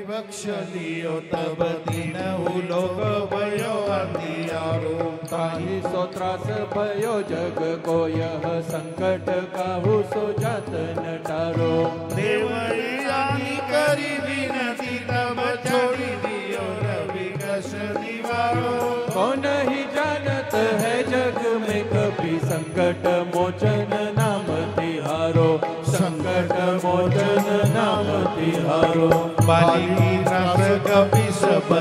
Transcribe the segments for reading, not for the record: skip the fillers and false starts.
विवक्ष लियो तब दीनहु लोक भयो अंधियारो। ताहि सो त्रास भयो जग को यह संकट काहू सो जात न टारो। देवयानी करी विनती तब छोड़ी दियो रवि कश निवारो। कौन ही जानत है जग में कभी संकट मोचन नाम तिहारो। संकट मोचन नाम तिहारो। बाली रस कपिस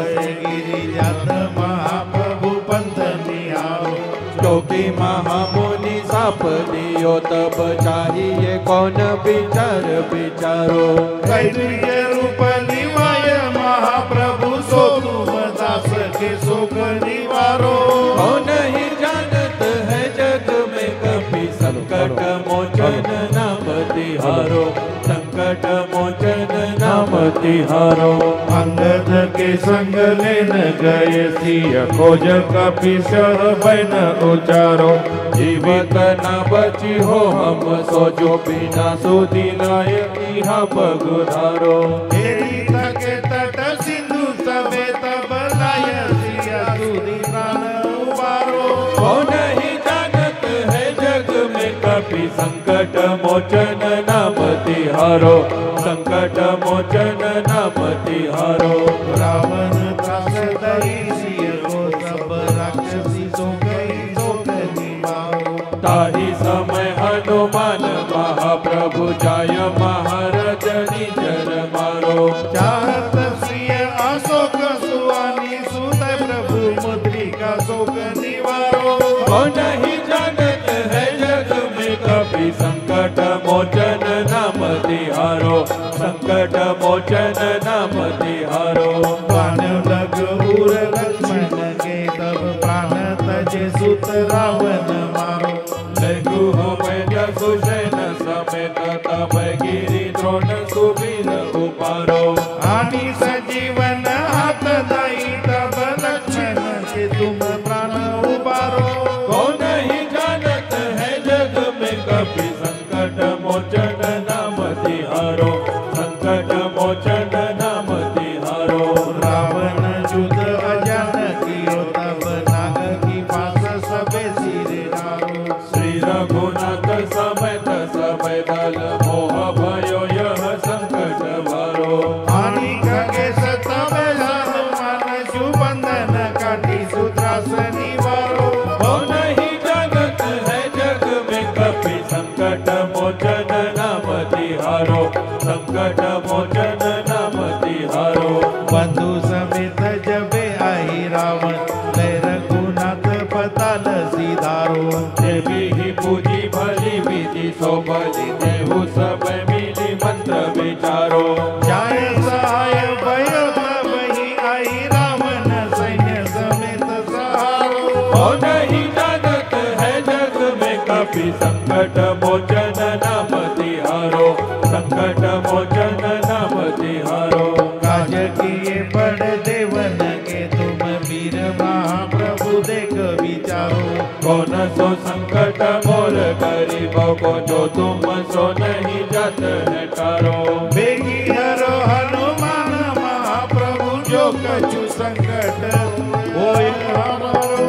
गिरि जात महाप्रभु पंथ निहारो। क्योंकि महामुनि साप दियो तब चाहिए कौन विचार विचारो। कैत्रिय रूप निवाय महाप्रभु सो तुम दास के शोक निवारो। कौन ही जानत है जग में कभी संकट मोचन नाम तिहारो। संकट मोचन नाम तिहारो। अंगद के संग लेन गए सिय खोज कपिस बैन उचारो। जीवित न बची हो हम सो जो बिना सुधी लाय इहा पगुधारो। तेरी तके तट सिंधु सबे तब लाय सिया सुधी प्राण उबारो। कौन ही जानत है जग में कभी संकट मोचन नाम तिहारो। संकट मोचन नाम तिहारो। रावण त्रास दई सिय को सब राक्षसी सो गई शोक निवारो। ताहि समय हनुमान महाप्रभु जाय महाराज निजर मारो। चाहत सिय अशोक सुहानी सुत प्रभु मुद्रिका शोक निवारो। कौन ही जानत है जग में कभी संकट मोचन नाम तिहारो। संकट मोचन नाम तिहारो। बाण लग उर लक्ष्मण के तब प्राण तजे सुत रावण मारो। लघु हो मैया सुषैन समेत तब गिरि द्रोण सुबीर उपारो। हानि सजीवन हाथ दई तब लक्ष्मण के तुम प्राण उबारो। कौन ही जानत है जग में कभी संकट मोचन नाम तिहारो। संकट मोचन नाम तिहारो। रावण युद्ध अजान कियो तब नाग की पास सबे सिर डारो। श्री रघुनाथ समेत समय दल मोह भयो यह संकट भारो। हानि खगे तब हनुमान सुबंधन काटी सुत्रास निवारो। कौन ही जानत है जग में कभी संकट मोचन नाम तिहारो। संकट मोचन नाम तिहारो। बंधु समेत जबे आई रावण लय रघुनाथ पताल सिधारो। देवी ही पूजी भली विधि सो बलि देहु सब मिली मंत्र विचारो। जाय सहाय भयो तब ही आई रावण सैन्य समेत सहारो। कौन ही जानत है जग में कभी संकट मोचन नाम तिहारो। संकट मोचन नाम तिहारो। काज किए बड़ देवन के तुम वीर महाप्रभु देख विचारो। कौन सो संकट मोर गरीबों को जो तुम सो नहीं जात है टारो। बेगी हरो हनुमान महाप्रभु जो कछु संकट होय हमारो।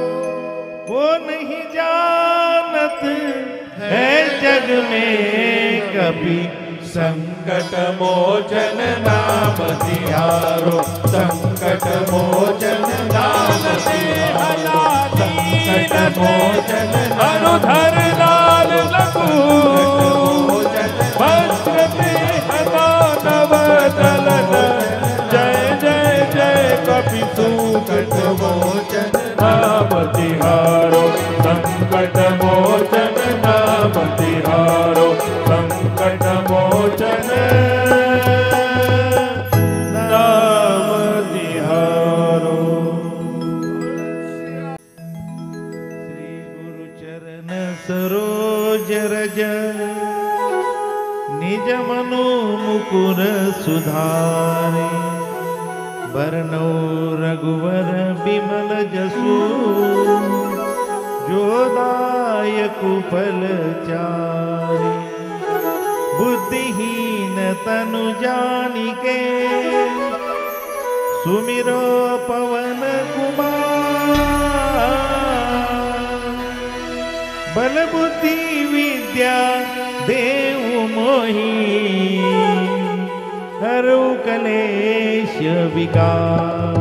वो नहीं जानत है जग में कभी संकट मोचन नाम तिहारो। संकट मोचन नाम तिहारो। संकट मोचन अनुधर लाल लघु वज्र मानव दलन। जय जय जय कपि संकट मोचन नाम तिहारो। संकट मोचन नाम तिहारो। संकट मोचन नाम तिहारो। श्री गुरु चरण सरोज रज निज मनो मुकुर सुधारे। बरनौ रघुवर बिमल जसु जो दायक फल चारि। बुद्धिहीन तनु जानिके सुमिरो पवन कुमार बल बुद्धि विद्या देव मोहि हरौ कलेश विकार।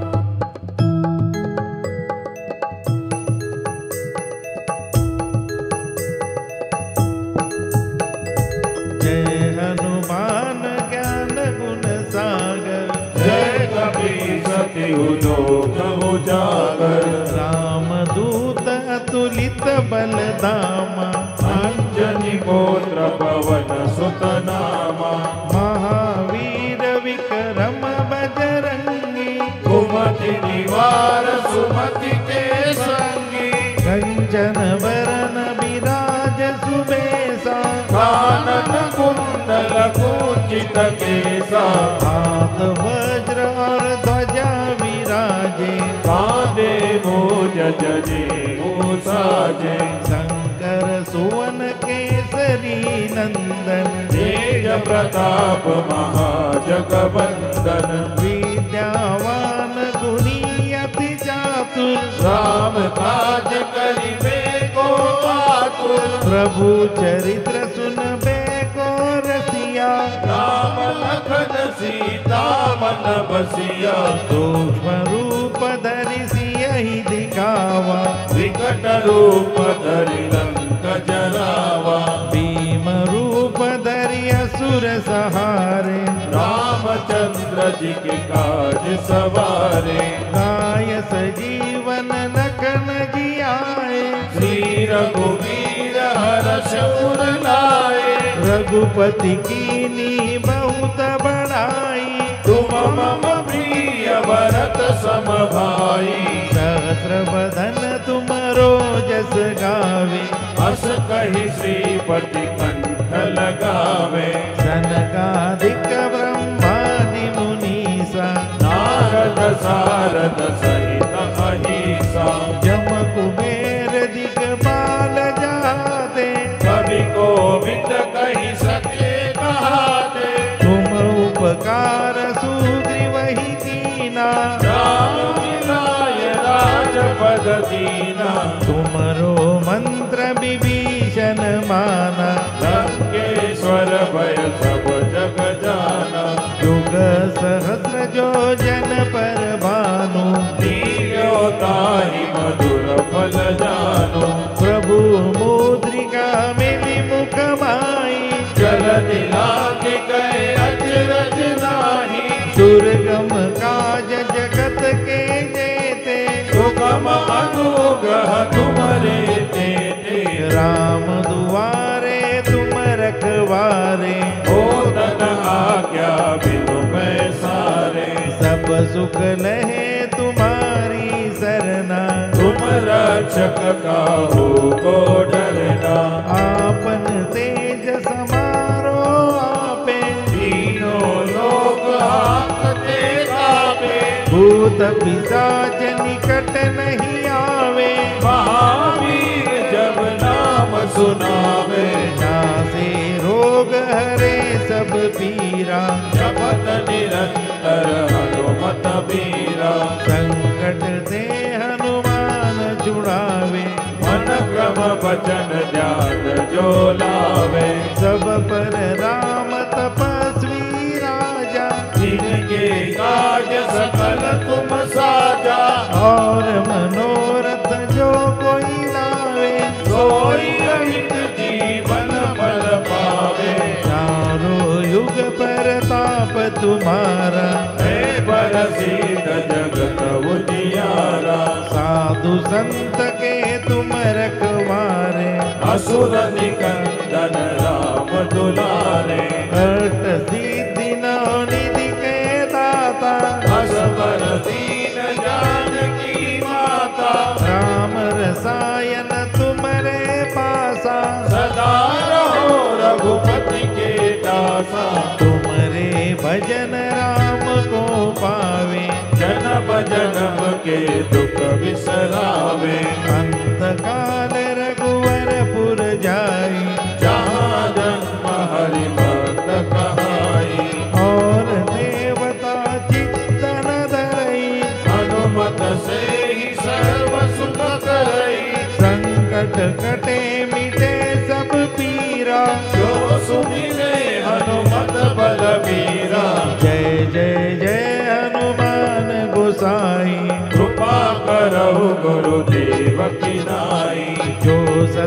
उजागर रामदूत अतुलित बलधामा अंजनी पुत्र पवन सुत नामा महावीर विक्रम बजरंगी कुमति निवार सुमति के संगी कंचन वरन विराज सुबेसा कानन कुंडल कुंचित केसा हाथ वज्र और ध्वजा विराजे कांधे मोज जनेऊ साजे शंकर सुवन केसरी नंदन तेज प्रताप महाजगवंदन विद्यावान गुणी अति चातुर राम काज करिबे को आतुर प्रभु चरित्र सुनबे को रसिया राम लखन सीता मन बसिया सूक्ष्म रूप धरि सियहि दिखावा विकट रूप धरि लंक जरावा भीम रूप धरि असुर सहारे रामचंद्र जी के काज सवारे गाय सजीवन लखन जियाए श्री रघुवीर हर्ष उर लाए रघुपति कीनी बहुत बड़ाई तुम मम प्रिय भरत सम भाई सहस्र बदन तुमरो जस गावे अस कहि श्रीपति कंठ लगावे सनकादिक ब्रह्मादि मुनीसा नारद सारद सहित अहिसा जम कुबेर दिगपाल जाते कवि कोविद कहि सके कहाते तुम उपकार सुग्रीवहि कीना राम मिलाय राजपद दीना तुमरो मंत्र विभीषण माना लंकेश्वर भय सब जग जाना युग सहस्र जो जन पर भानु लील्यो ताहि मधुर फल जानो प्रभु मुद्रिका मिलि मुख माई जल दिलाके कहे अचरज नाही दुर्गम काज जगत के जेते सुगम अनुग्रह तुमरे तेते राम दुआरे तुम रखवारे हो तन आज्ञा बिनु पैसारे सब सुख लहे तुम्हारी सरना तुम रक्षक काहू को डरना आपन तेज समारो आपे तीनों लोग हाकते कापे भूत पिशाच निकट नहीं आवे महावीर जब नाम सुनावे नासे रोग हरे सब पीरा जपत निरंतर हनुमत बीरा संकट से हनुमान छुड़ावे मन क्रम वचन ध्यान जो लावे सब पर राम तपस्वी राजा जिनके काज सकल तुम साजा और मनोरथ जो कोई लावे सोई रहित जीवन फल पावे चारों युग परताप तुम्हारा है प्रसिद्ध जगत उजियारा साधु संत के तुम रखवारे असुर निकंदन राम दुलारे अष्ट सिद्धि नौ निधि के दाता असबर दीन जानकी माता राम रसायन तुम्हारे पासा सदा रहो रघुपति के दासा तुम्हारे भजन राम को पावे जन्म जन्म के दुख बिसरावे अंत काल रघुवरपुर जाई जहाँ जन्म हरि भक्त कहाई और देवता चित्तन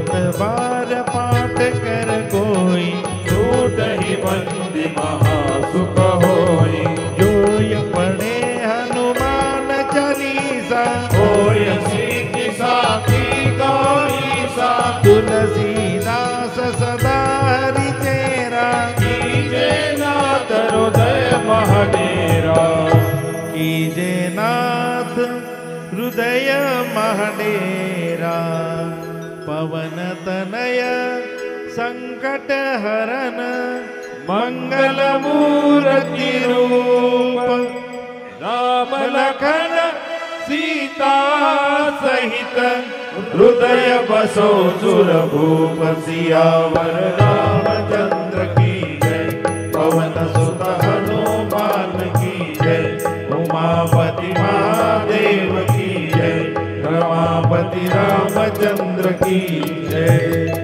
शत बार पाठ कर कोई, झूठ ही बंदी महासुख होई। जो ये पढ़े हनुमान चालीसा, होय सिद्धि साखी गौरीसा। तुलसीदास सदा हरि तेरा, कीजे नाथ हृदय महडेरा। कीजे नाथ हृदय महडेरा। पवन तनय संकट हरन, मंगल मूर्ति रूप। राम लखन सीता सहित, हृदय बसो सुरभूप। सियावर रामचंद्र की जय, पवन सुत हनुमान की जय। उमापति महादेव की जय, रमापति रामचंद्र की जय।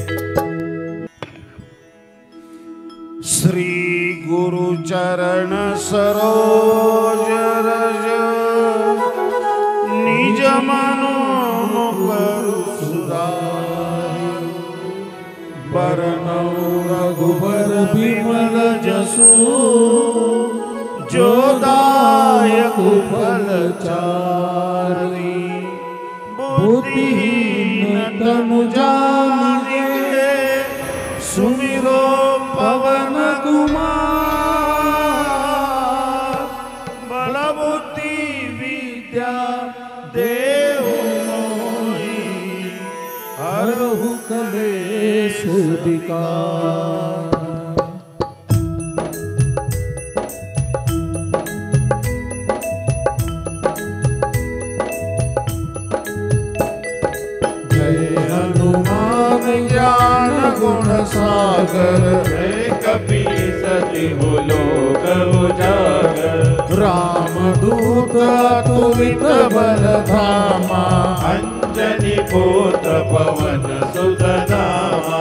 श्री गुरु चरण सरोज रज, निज मनो मुकुरु सुधारि। बरनउँ रघुबर बिमल जसु, जो दायक फल चारि। बुद्धिहीन तनु जानिके, सुमिरो पवन कुमार। बल बुद्धि विद्या देहु मोहि, हरहु कलेश विकार। जय हनुमान ज्ञान गुण सागर, जय कपीसति लोक उजागर। रामदूत अतुलित बल धामा, अंजनी पुत्र पवन सुत नामा।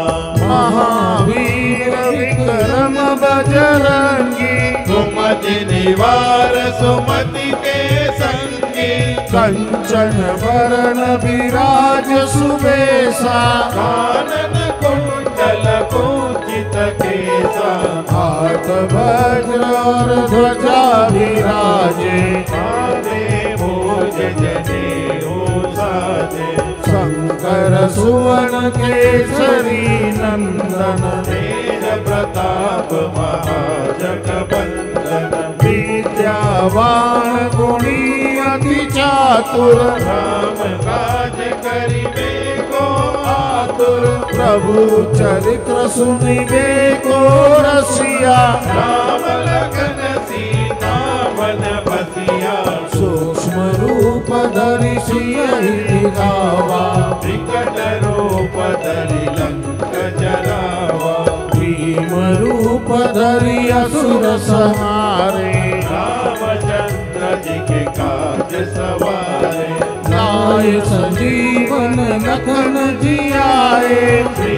महावीर विक्रम बजरंगी, सुमति निवार सुमति के संगी। कंचन वरण विराज सुबेसा, कानन कुंडल कुंचित केसा। हाथ वज्र और ध्वजा विराजे, आगे भोज जनेऊ साजे। शंकर सुवन केसरी नंदन, तेज प्रताप महाजगबंदन। विद्यावान गुणी अति चातुर, राम काज करिबे को आतुर। प्रभु चरित्र सुनिबे को रसिया। राम लखन सीता मन बसिया। सूक्ष्म रूप धरि सियहि दिखावा, विकट रूप धरि लंक जरावा। भीम रूप धरि असुर संहारे, रामचंद्र जी के काज सवारे। लाए संजीवन लखन जियाए, श्री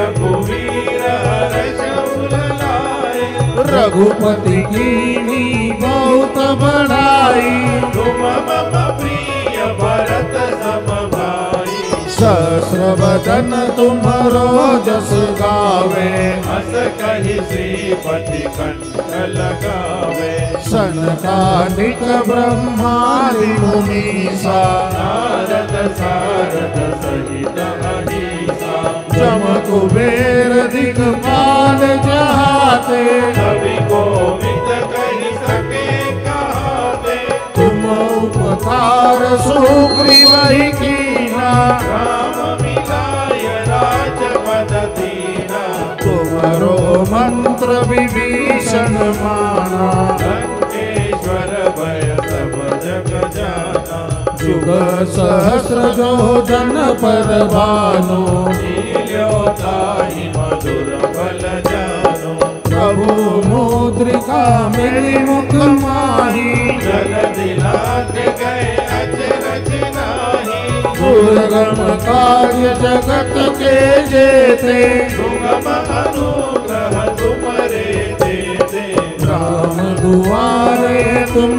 रघुवीर हर्ष लाए। रघुपति कीन्ही बहुत बड़ाई। तुम मम प्रिय भरत सम भाई। सहस्र वदन तुम्हारो जस गावे, हस कहि श्रीपति कंठ लगावे। सनकादिक ब्रह्मादि मुनीसा, नारद सारद सहित अहिसा। जम कुबेर दिक्पाल जहाते, कवि कोविद कहि सके कहाते। तुम उपकार सुग्रीव कीना, राम मिलाय राजपद दीना। तुम्हारो मंत्र विभीषण माना। लंकेश्वर भय सब जग जाना। जुग सहस्र जो जन पर भानु, लील्यो ताहि मधुर बल जानो। प्रभु मुद्रिका मिली मुख माही। जलधि लागे गए अचरज नाही। दुर्गम कार्य जगत के जेते, सुगम अनुग्रह तुमरे देते। राम दुआरे तुम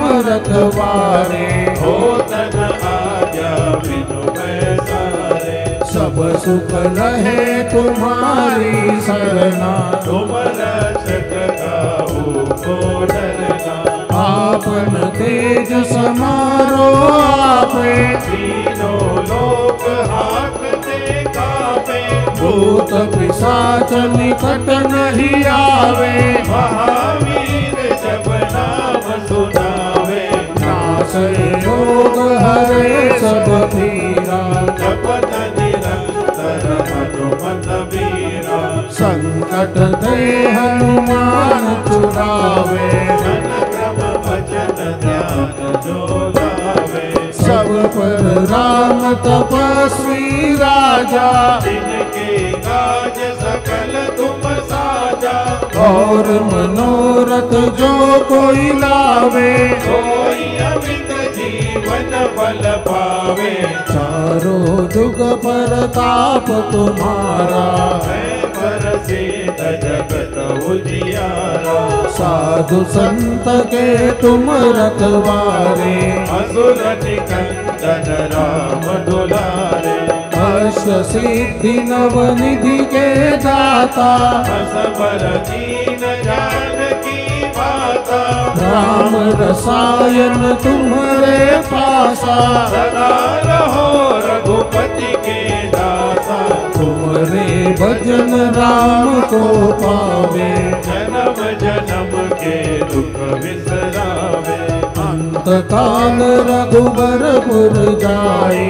रखवारे। होत न आज्ञा बिनु पैसारे। सब सुख लहे तुम्हारी सरना। तुम रक्षक काहू को डरना। आपन तेज समारो आपे, तीनों लोक हाकते कापे। भूत पिशाच निकट नहीं आवे, महावीर जब नाम सुनावे। नाश रोग हरे सब पीरा, जपत निरंतर हनुमत वीरा। संकट ते हनुमान छुड़ावे, मन क्रम भजन ध्यान जो गावे। सब पर राम तपस्वी राजा, जिनके काज सकल तुम साजा। और मनोरथ जो कोई लावे, कोई अमित जीवन फल पावे। चारों जुग परताप तुम्हारा, है प्रसिद्ध जगत उजियारा। साधु संत के तुम रखवारे, असुर निकंदन राम दुलारे। अष्ट सिद्धि नवनिधि के दाता, असबर दीन जानकी माता। राम रसायन तुम्हारे पासा, सदा रहो रघुपति के दासा। तुम्हारे भजन राम को पावे, जन्म जन्म के दुख विसरावे। अंत काल रघुबरपुर जाई,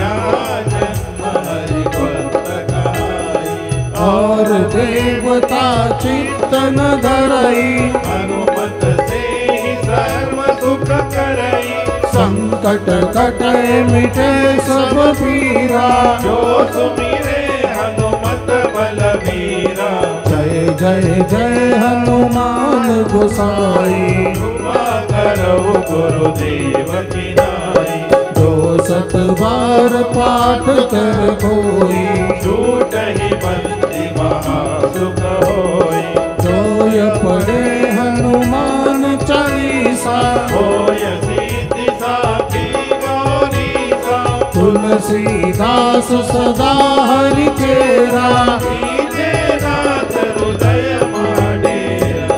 जन्म हरि भक्त कहाई। और देवता चित्तन धरई, हनुमत से ही सर्व सुख करई। संकट कटे मिटे सब पीरा, जो सुमिरे हनुमत बलबीरा। जय जय जय हनुमान गोसाई। कृपा करो गुरुदेव की नाई। जो सत बार पाठ कर कोई, झूठ ही बंदी महासुख होई। जोय पढ़े हनुमान चालीसा, होय सिद्धि साखी गौरीसा। तुलसीदास सदा हरि चेरा, कीजे नाथ हृदय माडेरा।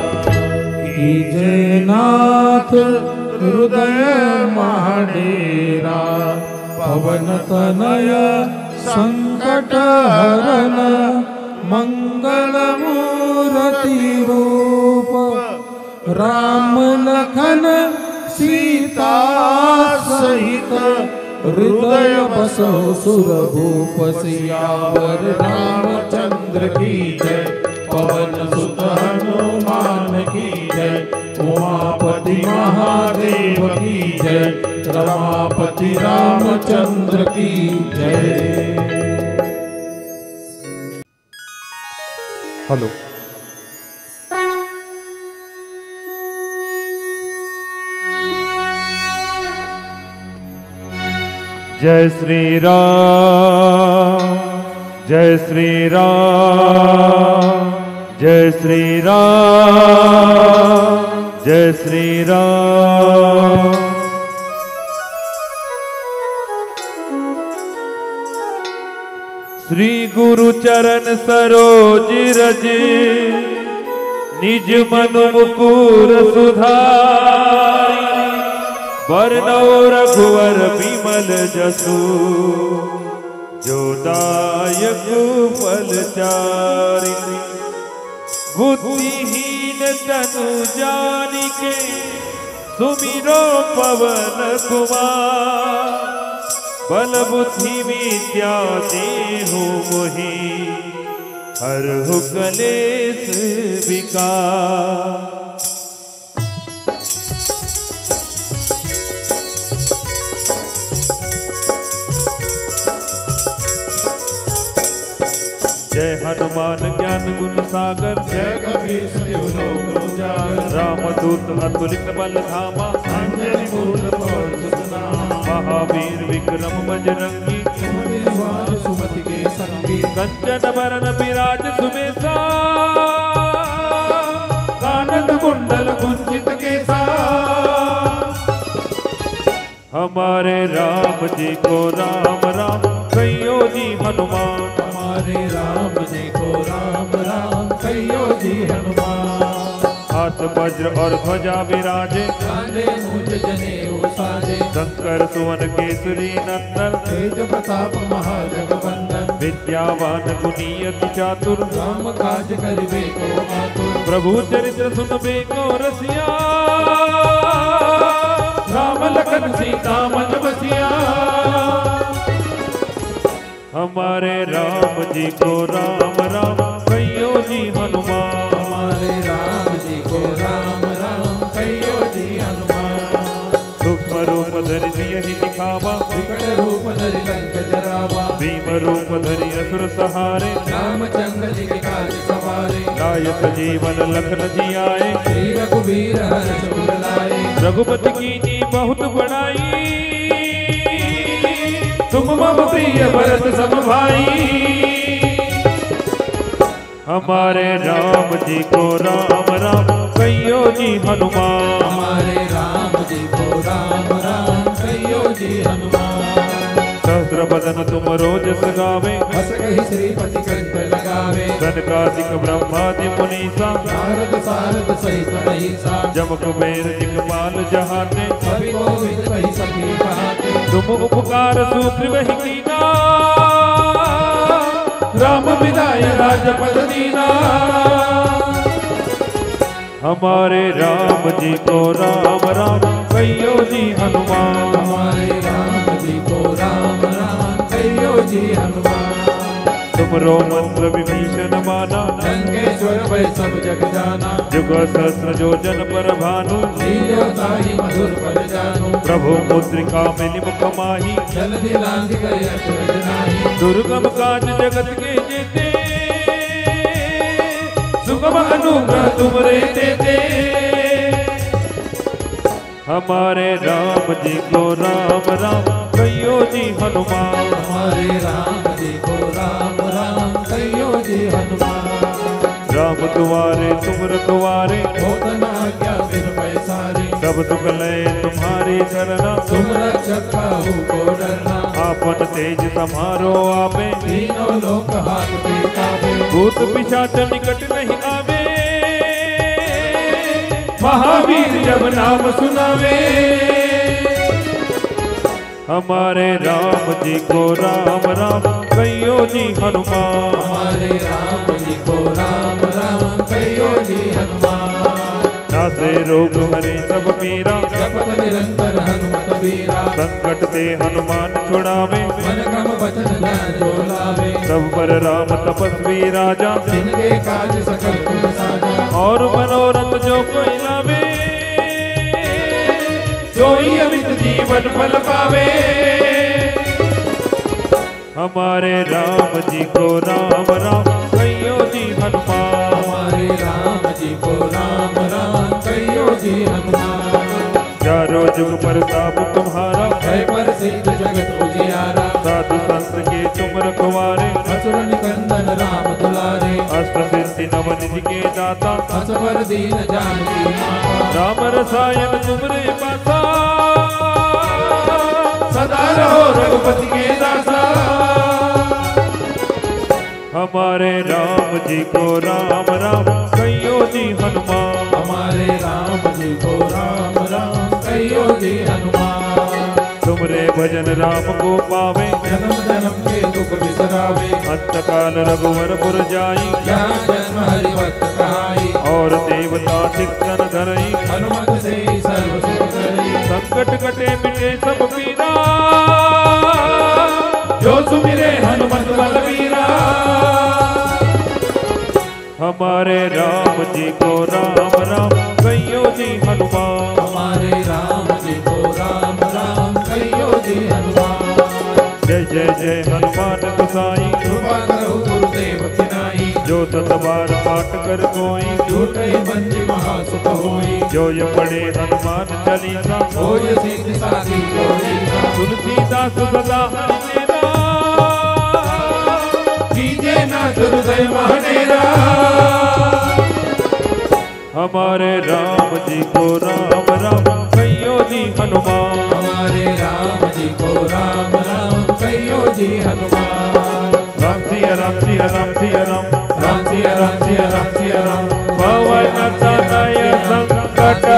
कीजे नाथ हृदय महाडेरा। पवन तनय संकट हरन, मंगल मूर्ति रूप। राम लखन सीता सहित, हृदय बसो सुरभूप। सियावर रामचंद्र की जय, पवन सुत हनुमान की जय। उमापति महादेव की जय, रमापति रामचंद्र की जय। हेलो। जय श्री राम, जय श्री राम, जय श्री राम, जय श्री राम। श्री गुरु चरण सरोज रज, निज मनु मुकुर सुधारि। बरनौ रघुवर बिमल जसु, जो दायक फल चारि। बुद्धिहीन तनु जानिके, सुमिरो पवन कुमार। बल बुद्धि विद्या देहु मोहि, हरहु कलेश विकार। जय हनुमान ज्ञान गुण सागर, जय कपीश तिहु लोक उजागर। रामदूत अतुलित बल धामा, अंजनी पुत्र पवन सुत नामा। महावीर विक्रम बजरंगी, सुमति निवार सुमति के संगी। कंचन बरन विराज सुबेसा, कानन कुंडल कुंचित केसा। हमारे राम जी को राम राम कहियो जी हनुमान। जी हनुमान। हाथ वज्र और ध्वजा विराजे, कांधे मूंज जनेऊ साजे, शंकर सुवन केसरी नंदन, तेज प्रताप महाजगवंदन, विद्यावान गुणी अति चातुर, राम काज करिबे को आतुर, प्रभु चरित्र सुनबे को रसिया, राम लखन सीता मन बसिया। हमारे राम जी को राम राम कहियो जी हनुमान। हमारे राम जी को राम राम कहियो जी हनुमान। सूक्ष्म रूप धरि सियहि दिखावा, विकट रूप धरि लंक जरावा, भीम रूप धरि असुर सहारे, रामचंद्र जी के काज सवारे, लायक जीवन लखन जियाए, श्री रघुवीर हर्ष उर लाए। रघुपति की जी बहुत बड़ाई, तुम मम प्रिय भरत सम भाई। हमारे राम जी को राम राम कहियो जी हनुमान। हमारे राम जी को राम राम कहियो जी हनुमान। सहस्र बदन तुम रोज सगावे, हस कहि श्रीपति कंठ लगावे, सनकादिक ब्रह्मादि मुनीसा, नारद सारद सहित महिषा, जम कुबेर दिक्पाल जहाते, कवि कोविद कहि सखी कहाते। तुम उपकार सुग्रीव ही कीना, राम विदाय राजपद दीना। हमारे राम जी को राम राम कहियो जी हनुमान। हमारे राम जी को राम राम कहियो जी हनुमान। तुमरो मंत्र विभीषण माना, लंकेश्वर भय सब जग जाना, जुग सहस्र जो जन पर भानु, लील्यो ताहि मधुर फल जानू। प्रभु मुद्रिका मिलि मुख माही, जल्दी लांघ गए असुर जनाहि। दुर्गम काज जगत के जेते, सुगम अनुग्रह तुमरे तेते। हमारे राम जी को राम राम कहियो जी हनुमान। हमारे राम जी को राम राम कहियो जी हनुमान। राम दुआरे तुम रखवारे, होत न आज्ञा बिन पैसारे, सब दुख लय तुम्हारी शरणा, तुम रक्षक काहू को डरना। आपन तेज समारो आपे, तीनों लोक हाथ पे काबे। भूत पिशाच निकट नहीं आवे, महावीर जब नाम सुनावे। हमारे राम जी को राम राम कहियो जी हनुमान। हमारे राम जी को राम राम कहियो जी हनुमान। नासे रोग हरे सब पीरा, जपत निरंतर हनुमत बीरा। संकट ते हनुमान छुड़ावे, मन क्रम वचन ध्यान जो लावे। सब पर राम तपस्वी राजा, जिनके काज सकल तुम साजा। और मनोरथ जो कोई लावे, सोई अमित जीवन फल पावे। हमारे राम जी को राम राम कहियो जी हनुमान। हमारे राम जी को राम राम कहियो जी हनुमान। चारों जुग प्रताप तुम्हारा, है प्रसिद्ध जगत उजियारा। साधु संत के तुम रखवारे, असुर निकंदन राम दुलारे। अष्ट सिद्धि नव निधि के दाता, असवर दीन जानकी माता। राम रसायन तुमरे पासा, सदा रहो रघुपति के दासा। हमारे राम जी को राम राम कहियो जी हनुमान। हमारे राम जी को राम राम कहियो जी हनुमान। तुमरे भजन राम को पावे, जन्म जन्म के दुख बिसरावे। अंत काल रघुवर पुर जाई, जहाँ जन्म हरि भक्त कहाई। और देवता सिकन धरई, हनुमत से सर्व सुख करई। संकट कटे मिटे सब पीरा, जो सुमिरे हनुमत बलबीरा। हमारे राम जी को राम राम कहियो जी हनुमान। हमारे राम जी को राम राम कहियो जी हनुमान। जय जय जय हनुमान गोसाई, कृपा करो गुरुदेव किनाई। जो सत बार पाठ कर कोई, झूठे बंदी महासुख होई। जो ये पढ़े हनुमान चालीसा, होय सिद्धि साधी गौरीसा। तुलसीदास सदा हरिसेना, कीजे नाथ हृदय महनेरा। हमारे राम जी को राम राम कहियो जी हनुमान। हमारे राम जी को राम राम कहियो जी हनुमान। राम सिया राम सिया राम सिया राम, राम सिया राम सिया राम सिया राम।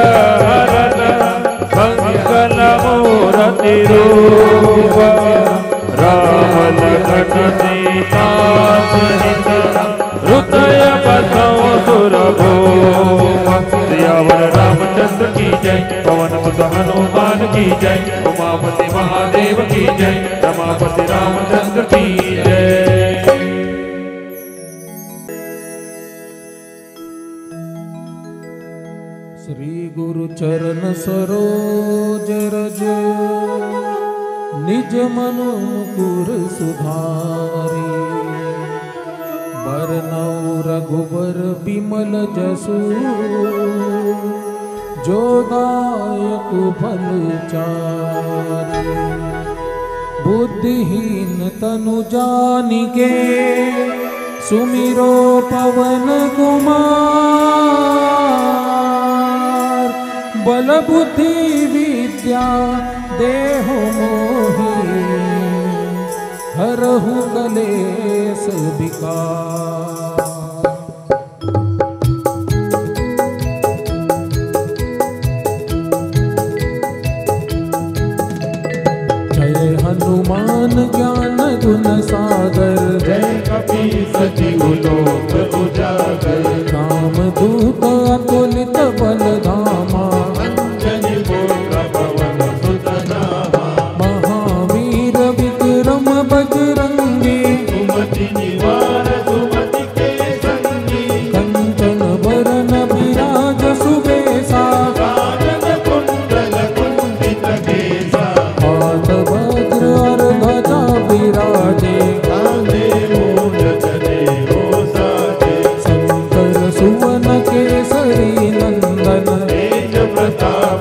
हरत मंगल मूर्ति रूप राम लखन सीता सहित हृदय बसौ सुरभूप। सियावर रामचंद्र की जय, पवन सुत हनुमान की जय, उमापति महादेव की जय, रमापति रामचंद्र की जय। श्री गुरु चरण सरोज रज निज मन मुकुर सुधारी। बरनउँ रघुबर बिमल जसु जो दायक फल चारि। बुद्धिहीन तनु जानिके सुमिरो पवन कुमार। बल बुद्धि विद्या देहु मोहि हरहु कलेश विकार। जय हनुमान ज्ञान गुण सागर, जय कपीस तिहु लोक उजागर। राम दूत अतुलित बल धामा, अंजनी पुत्र पवन सुत नामा। महावीर विक्रम बजरंगी, सुमति निवार सुमति के संगी। कंचन बरन विराज सुबेसा, कानन कुंडल कुंडित केसा। हाथ वज्र और ध्वजा विराजे, कांधे मूंज जनेऊ साजे। शंकर सुवन केसरी नंदन, तेज प्रताप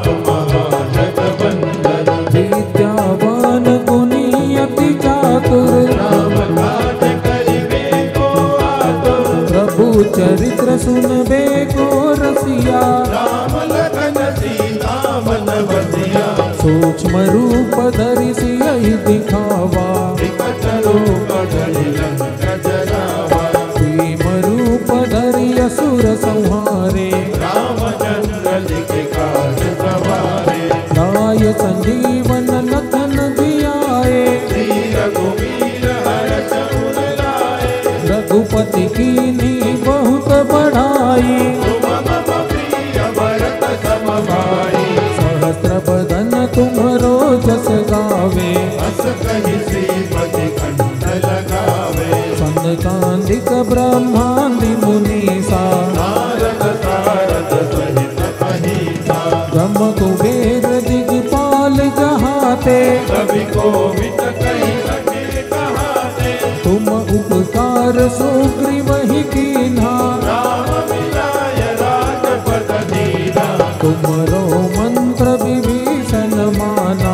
महाजगवंदन। विद्यावान गुणी अति चातुर, राम काज करिबे को आतुर। प्रभु चरित्र सुनबे को रसिया। राम लखन सीता मन बसिया। सूक्ष्म रूप धरि सियहि दिखावा, विकट रूप धरि लंक जरावा। भीम रूप धरि असुर संहारे। रामचंद्र लिखि काज सवारे। लाय संजीवन लखन जियाए, श्री रघुवीर हर्ष उर लाए। रघुपति कीन्ही बहुत बढ़ाई। तुम मम प्रिय भरत सम भाई। सहस्र बदन तुम्हरो जस गावे, हस कहि श्रीपति कंठ लगावे। संतांदिक ब्रह्मांदि मुनीसा, नारद सारद सहित अहिसा। ब्रह्म कुबेर दिगपाल जहाते। कवि कोविद कहि सके कहाते। तुम उपकार सुग्रीवहि कीन्हा, राम मिलाय राजपद दीना। तुमरो मंत्र विभीषण माना।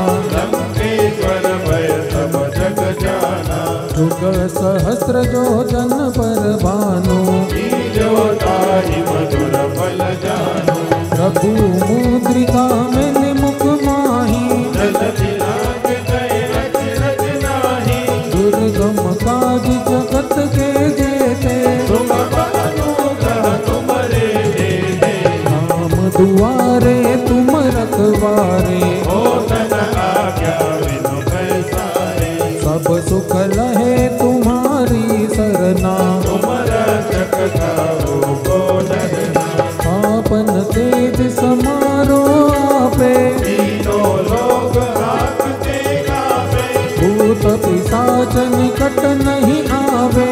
लंकेश्वर भय सब जग जाना। जुग सहस्र जो जन पर भानु, जो ताहि मधुर फल जानो। प्रभु मुद्रिका मैंने मुख माही। जलधि लांघ गए रच रच नाही। दुर्गम काज जगत के जेते, तुम अनुग्रह तुमरे देते। राम दुआरे तुम रखवारे। हो तन आज्ञा बिनु पैसारे। सब सुख लहे तुम्हारी सरना, तुम रक्षक काहू को डरना। आपन तेज समारो आपे। तीनों लोग आपके गावे। भूत पिशाच निकट नहीं आवे।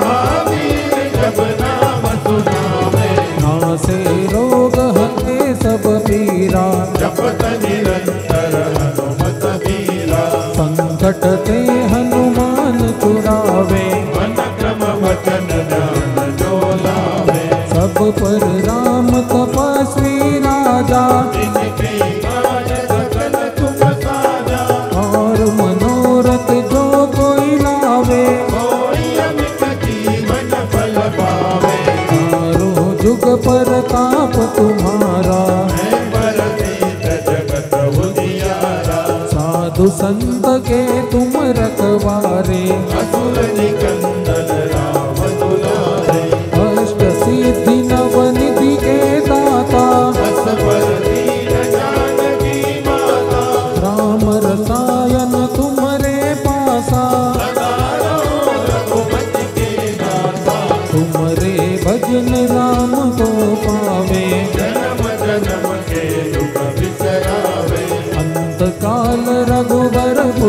महावीर जब नाम सुनावे। नासे रोग हते सब पीरा, जपत निरंतर हनुमत वीरा। संकट ते हनुमान छुड़ावे। मन क्रम वचन ध्यान जो लावे। सब पर राम तपस्वी राजा, जिनके काज सकल तुम साजा। और मनोरथ जो कोई लावे। कोई अमित जीवन फल पावे। चारों जुग परताप तुम्हारा, है बरसीत जगत उजियारा। साधु संत के तुम रखवारे। असुर निकंदन राम दुलारे। अष्ट सिद्धि नव निधि के दाता, बस पर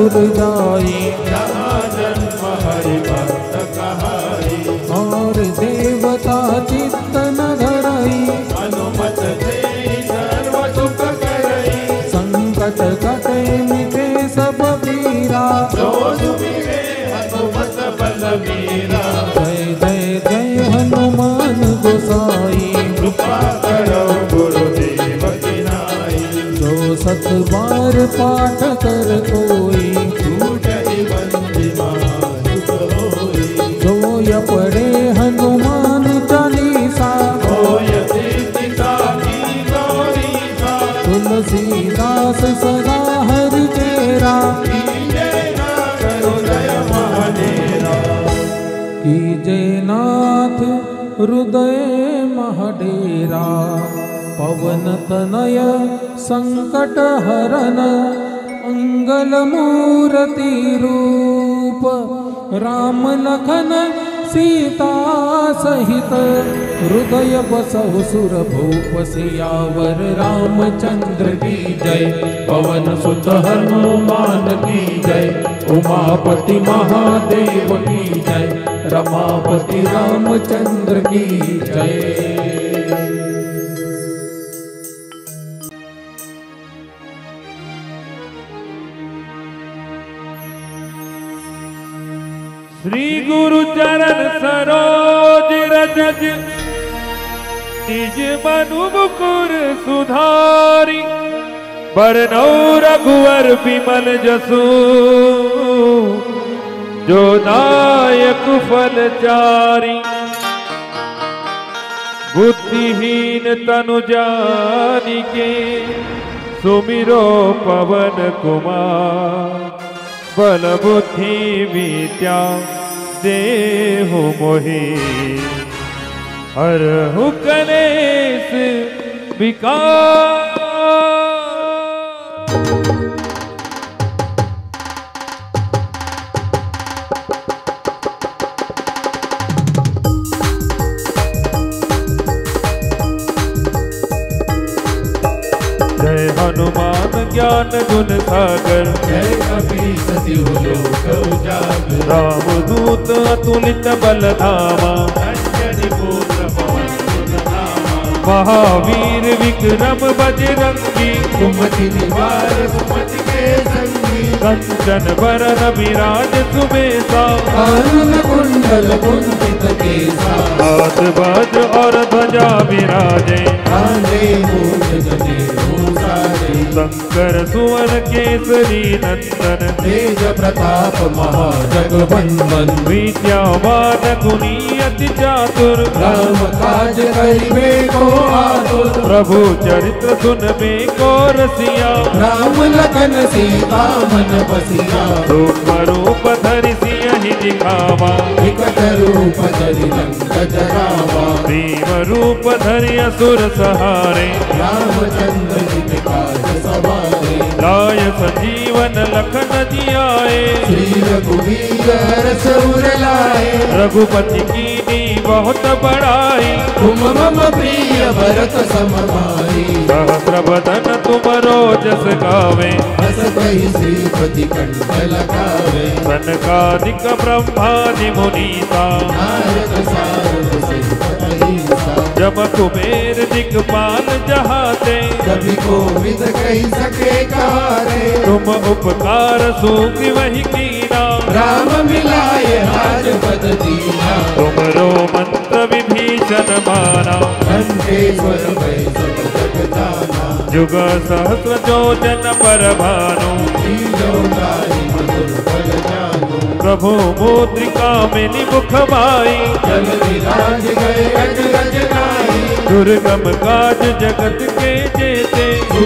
उर जाई, जहाँ जन्म हरि भक्त कहाई। और देवता चित्त न धरई, अनुमत से सर्व सुख करई। संकट कटे मिटे सब पीरा, जो सुमिरे हनुमत बलबीरा। जय जय जय हनुमान गोसाई, कृपा करो गुरुदेव की नाई। जो सत बार पाठ कर कोई, छूटहि बंदिमा सुख होई। जो य पढ़े हनुमान चालीसा, होय सिद्धि साखी गौरीसा। तुलसीदास सदा हरि तेरा, कीजय नाथ हृदय महडेरा। कीजे नाथ हृदय महडेरा। पवन तनय संकट हरन, मंगल मूर्ति रूप, राम लखन सीता सहित, हृदय बसहु सुर भूप। सियावर रामचंद्र की जय, पवन सुत हनुमान की जय। उमापति महादेव की जय, रमापति रामचंद्र की जय। श्री गुरु चरण सरोज रज, निज मनु मुकुर सुधारी। बरनौ रघुवर विमल जसु, जो दायक फल चारी। बुद्धिहीन तनु जानिके, सुमिरो पवन कुमार। बल बुद्धि विद्या देहु मोहि, हरहु कलेश विकार। जय हनुमान ज्ञान गुण सागर, जय कपीस तिहु लोक उजागर। राम दूत अतुलित बल धामा, अंजनी पुत्र पवन सुत नामा। महावीर विक्रम बजरंगी, सुमति निवार सुमति के संगी। कंचन बरन विराज सुबेसा, कानन कुंडल कुंचित केसा, हाथ बाज और ध्वजा विराजे। कांधे मूंछ जनेऊ साजे, शंकर सुवन केसरी नंदन, तेज प्रताप महाजगवंदन। विद्यावान गुणी अति चातुर, राम काज करिबे को आतुर। प्रभु चरित्र सुनबे को रसिया। राम लखन सीता मन बसिया, रूप रूप धरि सियहि दिखावा। विकट रूप धरि लंक जरावा। भीम रूप धरि असुर सहारे, रामचंद्र जी के काज सवारे। लाय संजीवन लखन जियाए। श्री रघुवीर हर्ष उर लाए, रघुपति कीनी बहुत बड़ाई। तुम मम प्रिय भरत सम भाई। सहस्र बदन तुम रोजस गावे। हस कहि श्रीपति कंठ लगावे। सनकादिक ब्रह्मादि मुनीसा, नारद सारद सहित अहिंसा। जम कुबेर दिक्पाल जहाते। कभी कोविद कही सके कहारे, तुम उपकार सूफी वही कीना। राम मिलाए राजपद दीना। तुमरो मंत्र विभीषण माना। घंटेश्वर भय सब जग जाना। जुग सहस्र जोजन पर भानु। लीलोतारी मधुर फल जानू। प्रभु मुद्रिका मिली मुख माई। जल विराज गए अज गज गाई। दुर्गम काज जगत के जेते।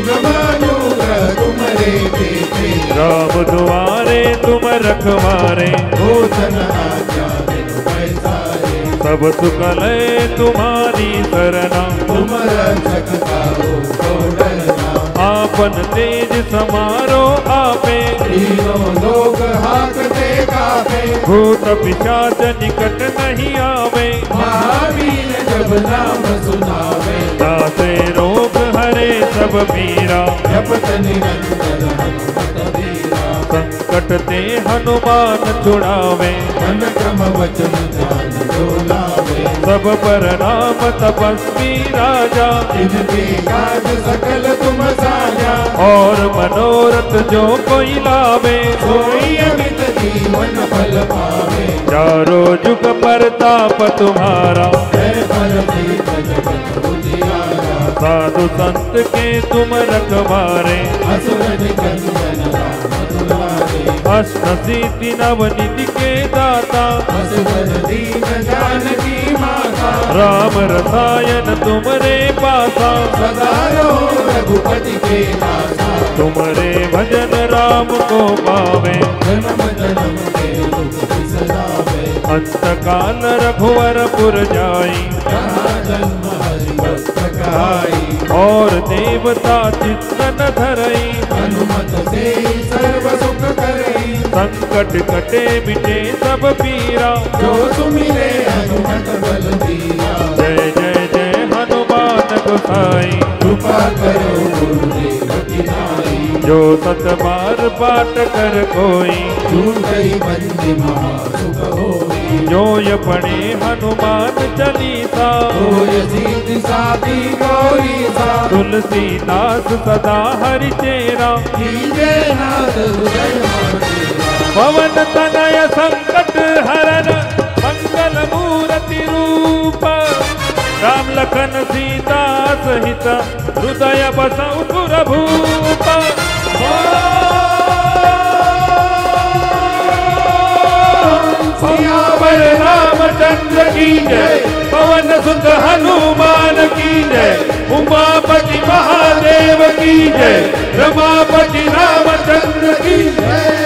सुगमानुग्रह तुम्हारे देते। राम दुआरे तुम रखवारे। भोजन आज्ञा बिनु पैसारे। सब सुख लय तुम्हारी सरना। तुम रक्षक काहू को डरना। आपन तेज समारो आपे। तीनों लोग हाकते कापे। भूत पिशाच निकट नहीं आवे। महावीर जब नाम सुनावे। दासे रोग हरे सब पीरा। जपत निरंतर हनुमत वीरा। संकट ते हनुमान छुड़ावे, मन क्रम वचन ध्यान जो लावे। सब पर राम तपस्वी राजा, इनके काज सकल तुम साजा। और मनोरथ जो कोई लावे, सोई अमित जीवन फल पावे। चारों जुग परताप तुम्हारा, है फल जीत जगत उजियारा। साधु संत के तुम रखवारे, असुर निकंदन राम दुलारे। अष्ट सिद्धि नवनिधि के दाता, असुर दीन जानकी माता। राम रसायन तुमरे पासा, सदा रहो रघुपति के दासा। तुमरे भजन राम को पावे, जन्म जन्म के दुख बिसरावे। अंत काल रघुवरपुर जाई, जहाँ जन्म हरि भक्त कहाई। और देवता चित्तन धरई, हनुमत से सर्व सुख करई। संकट कटे मिटे सब पीरा, जो सुमिरे हनुमत बल दीरा। जय जय जय हनुमान गोसाई। कृपा करो गुरुदेव की नाई। जो सतबार पाठ कर कोई, छूटई बंदी महासुख होई। जो ये पढ़े हनुमान चालीसा, होय सिद्धि साखी गौरी सा। तुलसीदास सदा हरि चेरा, कीजे नाथ हृदय मातेरा। पवन तनय संकट हरन मंगल मूर्ति रूप, राम लखन सीता सहित हृदय बसउ सुर भूप। सियावर रामचंद्र की जय, पवन सुत हनुमान की जय, उमापति महादेव की जय, रमापति रामचंद्र की जय।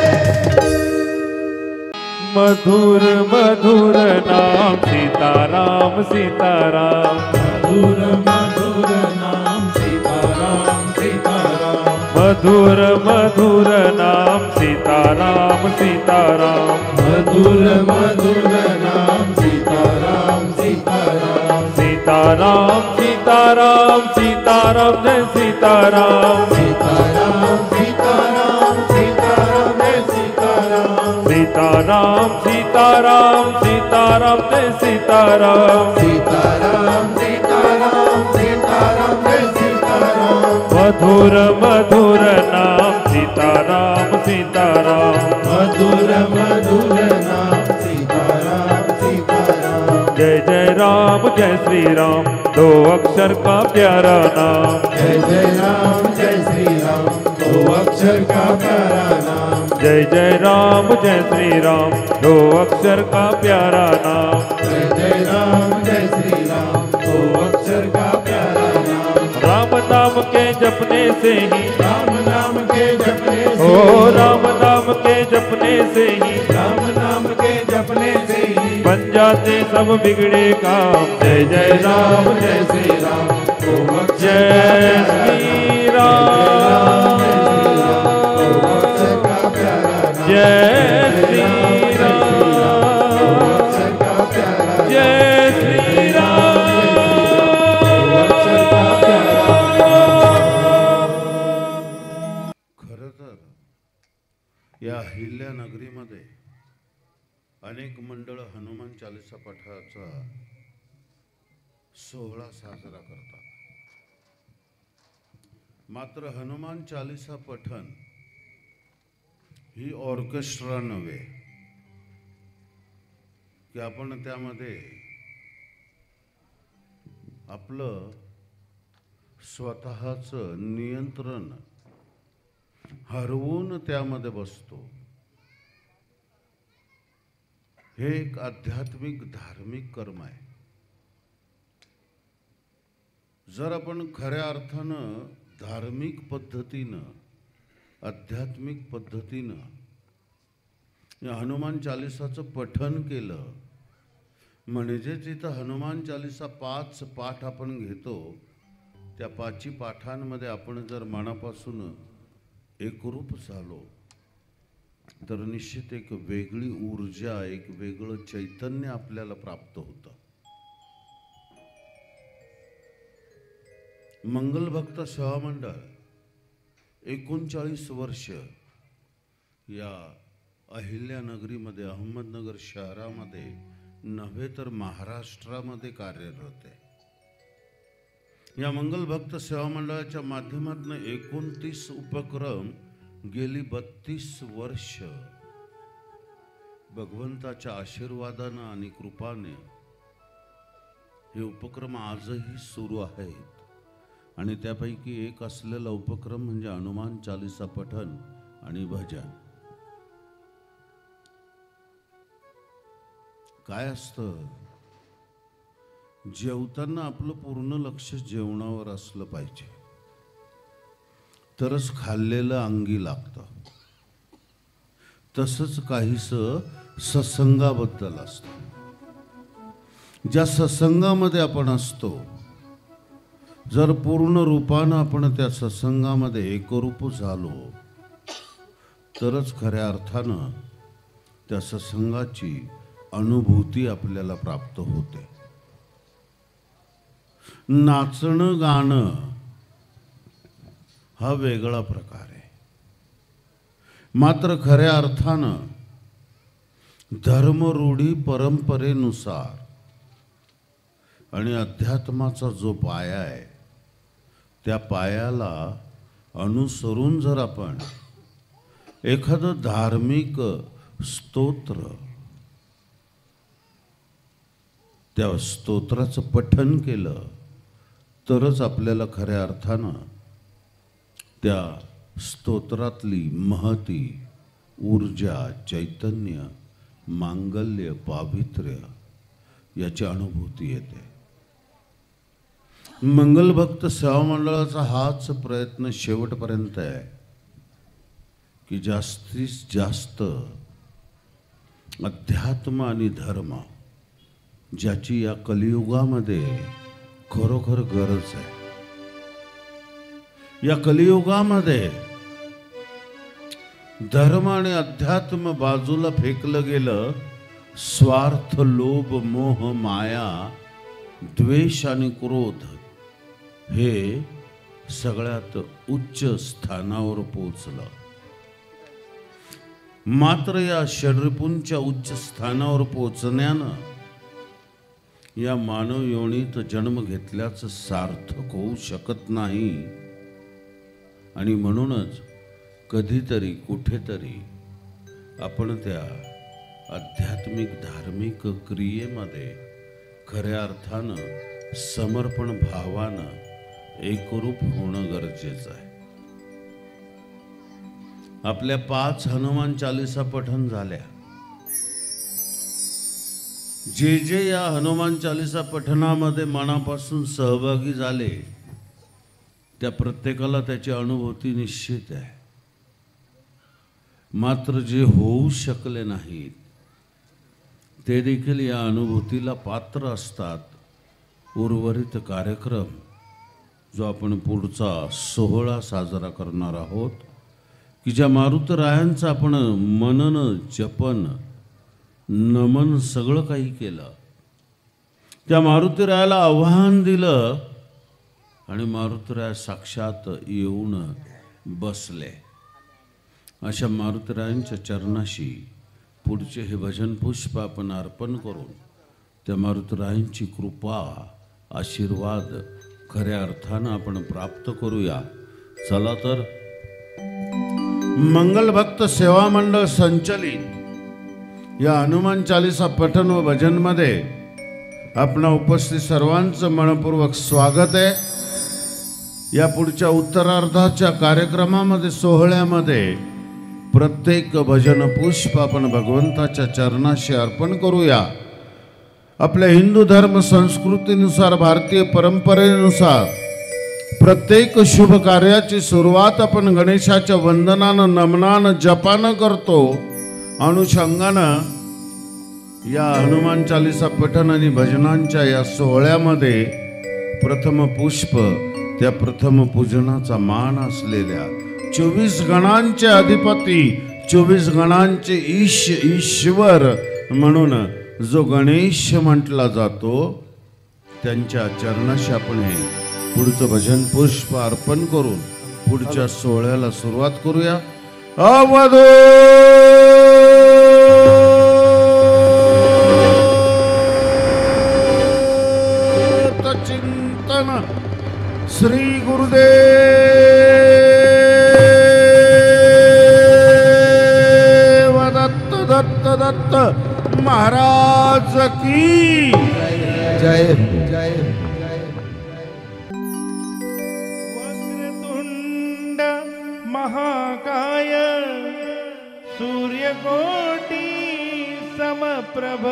मधुर मधुर नाम सीताराम सीताराम, मधुर मधुर नाम सीताराम सीताराम। मधुर मधुर नाम सीताराम सीताराम, मधुर मधुर नाम सीताराम सीताराम। सीताराम सीताराम सीताराम जय सीताराम, सीताराम सीताराम सीताराम जय सीताराम। सीताराम सीताराम सीताराम जय सीताराम, सीताराम सीताराम सीताराम जय सीताराम। मधुर मधुर नाम सीताराम सीताराम, मधुर मधुर नाम सीताराम सीताराम। जय जय राम जय श्री राम, दो अक्षर का प्यारा नाम। जय जय राम जय श्री राम, दो अक्षर का प्यारा नाम। जय जय राम जय श्री राम, दो अक्षर का प्यारा नाम। जय जय राम जय श्री राम, दो अक्षर का प्यारा नाम। राम नाम के जपने से ही, राम नाम के जपने से। ओ राम नाम के जपने से ही, राम नाम के जपने से ही बन जाते सब बिगड़े काम। जय जय राम जय श्री राम, दो अक्षर जय का प्यारा श्री नाम। राम, दो अक्षर का प्यारा नाम। जय श्री राम, दो अक्षर का प्यारा नाम। जय श्री राम। दो अक्षर का प्यारा नाम। खरं तर या अहिल्या नगरीमध्ये अनेक मंडळ हनुमान चालीसा पाठाचा सोहळा साजरा करतात। मात्र हनुमान चालीसा पठण ही ऑर्केस्ट्रा नव्हे की आपण त्यामध्ये आपलं स्वतःचं नियंत्रण हरवून त्यामध्ये बसतो। हे एक आध्यात्मिक धार्मिक कर्म आहे। जर आपण खऱ्या अर्थानं धार्मिक पद्धतीनं आध्यात्मिक पद्धतीनं या हनुमान चालीसाचं पठन केलं म्हणजे जिथं हनुमान चालीसा 5 पाठ आपण घेतो त्या 5 पाठांमध्ये आपण जर मनापासून एकरूप झालो तर निश्चित एक वेगळी ऊर्जा एक वेगळं चैतन्य आपल्याला प्राप्त होतं। मंगल भक्त सेवा मंडळ 39 वर्ष या अहिल्यानगरीमध्ये, अहमदनगर शहरामध्ये नव्हे तर महाराष्ट्रामध्ये कार्यरत आहे. या मंगलभक्त सेवा मंडळाच्या माध्यमातून 29 उपक्रम गेली 32 वर्ष भगवंताच्या आशीर्वादानं आणि कृपाने हे उपक्रम आजही सुरू आहेत. आणि त्यापैकी एक असलेला उपक्रम म्हणजे हनुमान चालीसा पठण आणि भजन. काय असतं, जेवताना आपलं पूर्ण लक्ष जेवणावर असलं पाहिजे, तरच खाल्लेलं अंगी लागतं. तसंच काहीसं सत्संगाबद्दल असतं. ज्या सत्संगामध्ये आपण असतो, जर पूर्ण रूपानं आपण त्या सत्संगामध्ये एकरूप झालो, तरच खऱ्या अर्थानं त्या सत्संगाची अनुभूती आपल्याला प्राप्त होते. नाचणं गाणं हा वेगळा प्रकार आहे. मात्र खऱ्या अर्थानं धर्मरूढी परंपरेनुसार आणि अध्यात्माचा जो पाया आहे, त्या पायाला अनुसरून जर आपण एखादं धार्मिक स्तोत्र, त्या स्तोत्राचं पठण केलं, तरच आपल्याला खऱ्या अर्थानं त्या स्तोत्रातली महती, ऊर्जा, चैतन्य, मांगल्य, पावित्र्य याची अनुभूती येते. मंगलभक्त सेवा मंडळाचा हाच प्रयत्न शेवटपर्यंत आहे की जास्तीत जास्त अध्यात्म आणि धर्म, ज्याची या कलियुगामध्ये खरोखर गरज आहे. या कलियुगामध्ये धर्म आणि अध्यात्म बाजूला फेकलं गेलं. स्वार्थ, लोभ, मोह, माया, द्वेष आणि क्रोध हे सगळ्यात उच्च स्थानावर पोहोचलं. मात्र या षड्रिपूंच्या उच्च स्थानावर पोहोचण्यानं या मानव योनीत जन्म घेतल्याचं सार्थक होऊ शकत नाही. आणि म्हणूनच कधीतरी कुठेतरी आपण त्या आध्यात्मिक धार्मिक क्रियेमध्ये खऱ्या अर्थानं समर्पण भावानं एकरूप होणं गरजेचं आहे. आपल्या 5 हनुमान चालीसा पठण झाल्या. जे जे या हनुमान चालीसा पठणामध्ये मनापासून सहभागी झाले, त्या प्रत्येकाला त्याची अनुभूती निश्चित आहे. मात्र जे होऊ शकले नाहीत, ते देखील या अनुभूतीला पात्र असतात. उर्वरित कार्यक्रम जो आपण पुढचा 16 साजरा करणार आहोत, की ज्या मारुतरायांचं आपण मनन, जपन, नमन सगळं काही केलं, त्या मारुतीरायाला आव्हान दिलं आणि मारुतीराय साक्षात येऊन बसले. अशा मारुतीरायांच्या चरणाशी पुढचे हे भजन पुष्प आपण अर्पण करून त्या मारुतीरायांची कृपा, आशीर्वाद खऱ्या अर्थानं आपण प्राप्त करूया. चला तर मंगलभक्त सेवा मंडळ संचलित या हनुमान चालीसा पठण व भजन मध्ये आपणा उपस्थित सर्वांचं मनपूर्वक स्वागत आहे. या पुढच्या उत्तरार्धाच्या कार्यक्रमामध्ये, सोहळ्यामध्ये प्रत्येक भजन पुष्प आपण भगवंताच्या चरणाशी अर्पण करूया. आपल्या हिंदू धर्म संस्कृतीनुसार, भारतीय परंपरेनुसार प्रत्येक शुभ कार्याची सुरुवात आपण गणेशाच्या वंदनानं, नमनानं, जपानं करतो. अनुषंगानं या हनुमान चालीसा पठण आणि भजनांच्या या सोहळ्यामध्ये प्रथम पुष्प, त्या प्रथम पूजनाचा मान असलेल्या 24 गणांचे अधिपती, 24 गणांचे ईश्वर म्हणून जो गणेश म्हटला जातो, त्यांच्या चरणाशी आपण हे पुढचं भजन पुष्प अर्पण करून पुढच्या सोहळ्याला सुरुवात करूया. अवधूत दत्त महाराज की जय जय वक्रतुंड महाकाय सूर्यकोटि समप्रभ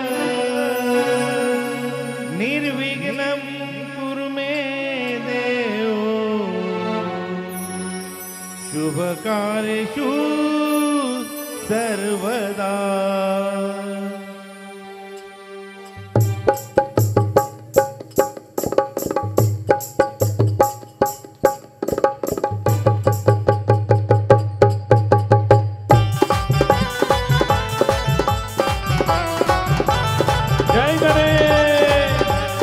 निर्विघ्नं कुरु मे देव शुभकार्येषु सर्वदा। जय गणेश।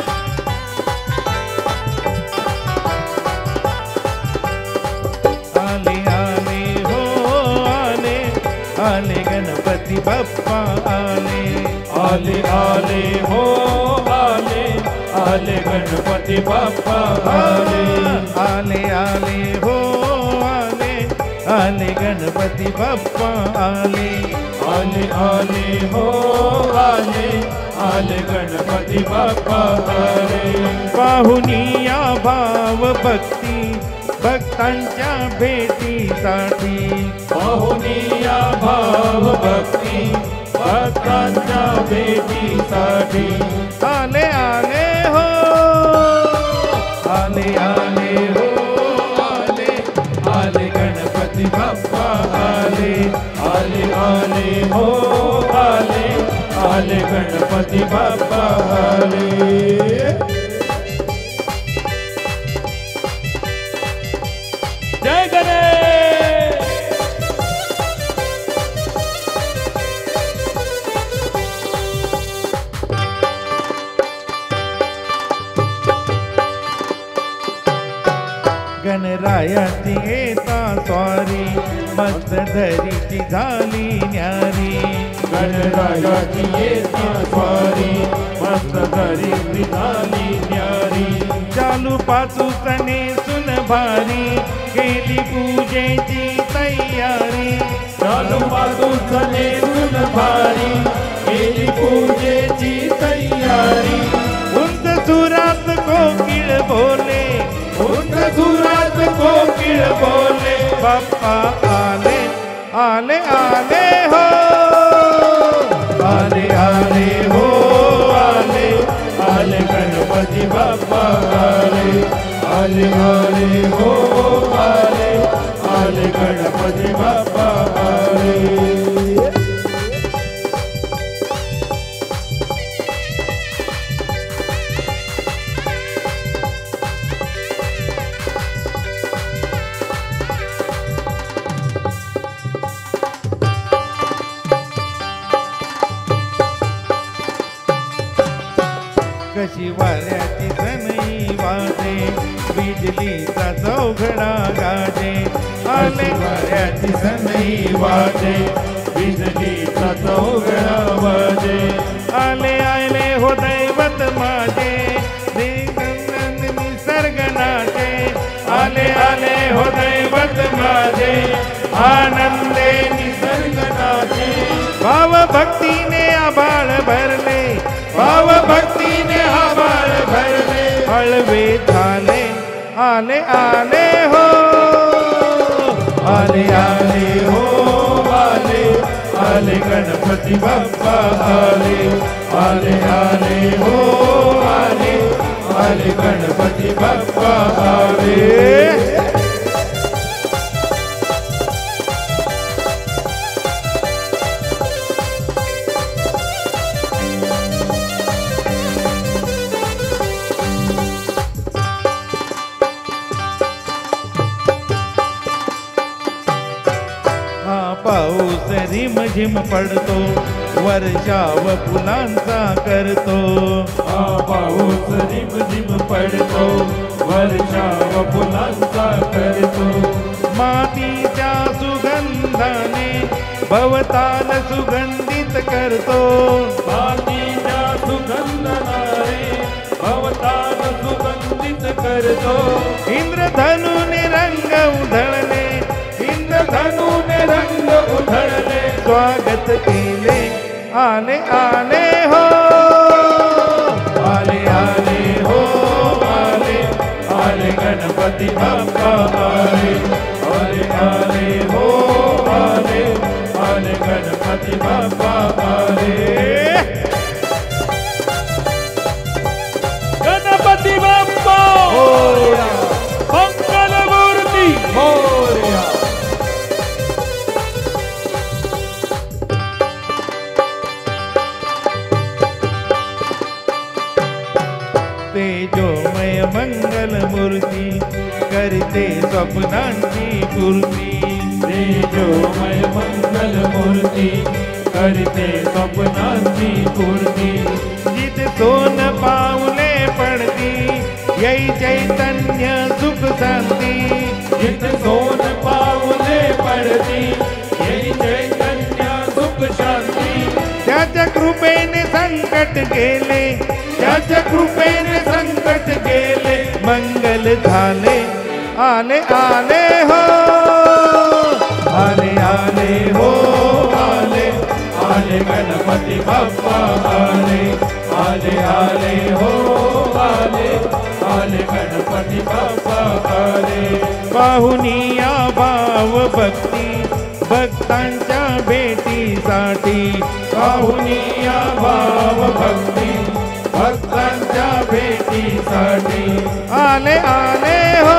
आले आले हो आले आले गणपति बप्पा आले आले आले हो आले आले गणपति बाप्पा आले आले आले हो आले आले गणपति बप्पा आले आले आले हो आले आले गणपति बाप्पा आले पाहुनिया भाव भक्ती भक्तांच्या भेटीसाठी पाहुनिया भाव भक्ती भक्तांच्या भेटीसाठी आले आले हो आले आले हो आले आले गणपति बप्पा आले आले आले हो आले आले गणपति बाप्पा आले जय गणेश। गणरायाची येता स्वारी मस्त धरीची झाली न्यारी गणरायाची येता स्वारी मस्त धरी झाली न्यारी चालू पाचू सणे सुन भारी केली पूजेची तयारी चालू बाजूने सुन भारी केली पूजेची तयारी उंच सुरात कोकिळ बोले उंच सुरात कोकिळ बोले बाप्पा आले आले आले हो आले आले हो आले आले गणपति बाप्पा आले आले आले हो आले आले गणपति बाप्पा आले कशी वाऱ्याची सनई वाजे बिजलीचा चौघडा गाजे आले वाऱ्याची सनई वाजे बिजलीचा चौघडा वाजे आले आले हो दैवत माझे निसर्ग नाचे आले आले हो दैवत माझे आनंदे निसर्ग नाचे भाव भक्तीने आभाळ भरले भाव भक्तीने आभाळ भरले हळवे झाले आले आले हो आले आले हो आले आले गणपति बाप्पा आले आले आले हो आले आले गणपति बाप्पा आले हा पाऊस रिमझिम पडतो वर्षाव फुलांचा करतो हा पाऊस रिमझिम पडतो वर्षा व फुलांचा करतो मातीच्या सुगंधाने भवताल सुगंधित करतो मातीच्या सुगंधनारे भवताल सुगंधित करतो इंद्रधनुने रंग उधळले इंद्रधनुने रंग उधळले स्वागत केले आले आले हो, आले आले हो, आले आले गणपति बप्पा आले, आले आले हो, आले आले गणपति बप्पा आले। गणपति बप्पा मंगल मूर्ति मोरया। तेजोमय मंगल मूर्ति करते स्वप्नांची पूर्ती, तेजोमय मंगल मूर्ति करते स्वप्नांची पूर्ती। जित सोन पावले पडती यही चैतन्य सुख शांती, जित सोन पावले पडती यही चैतन्य सुख शांती। त्याच्या कृपेने संकट गेले, त्याच्या कृपेने संकट गेले, मंगल झाले, आले आले हो, आले आले हो, आले आले गणपति बप्पा आले, आले आले हो, आले आले गणपति बप्पा आले। पाहुनिया भाव भक्ती भक्तांच्या भेटीसाठी, पाहुनिया भाव भक्ती भक्तांच्या भेटीसाठी। आले आले हो,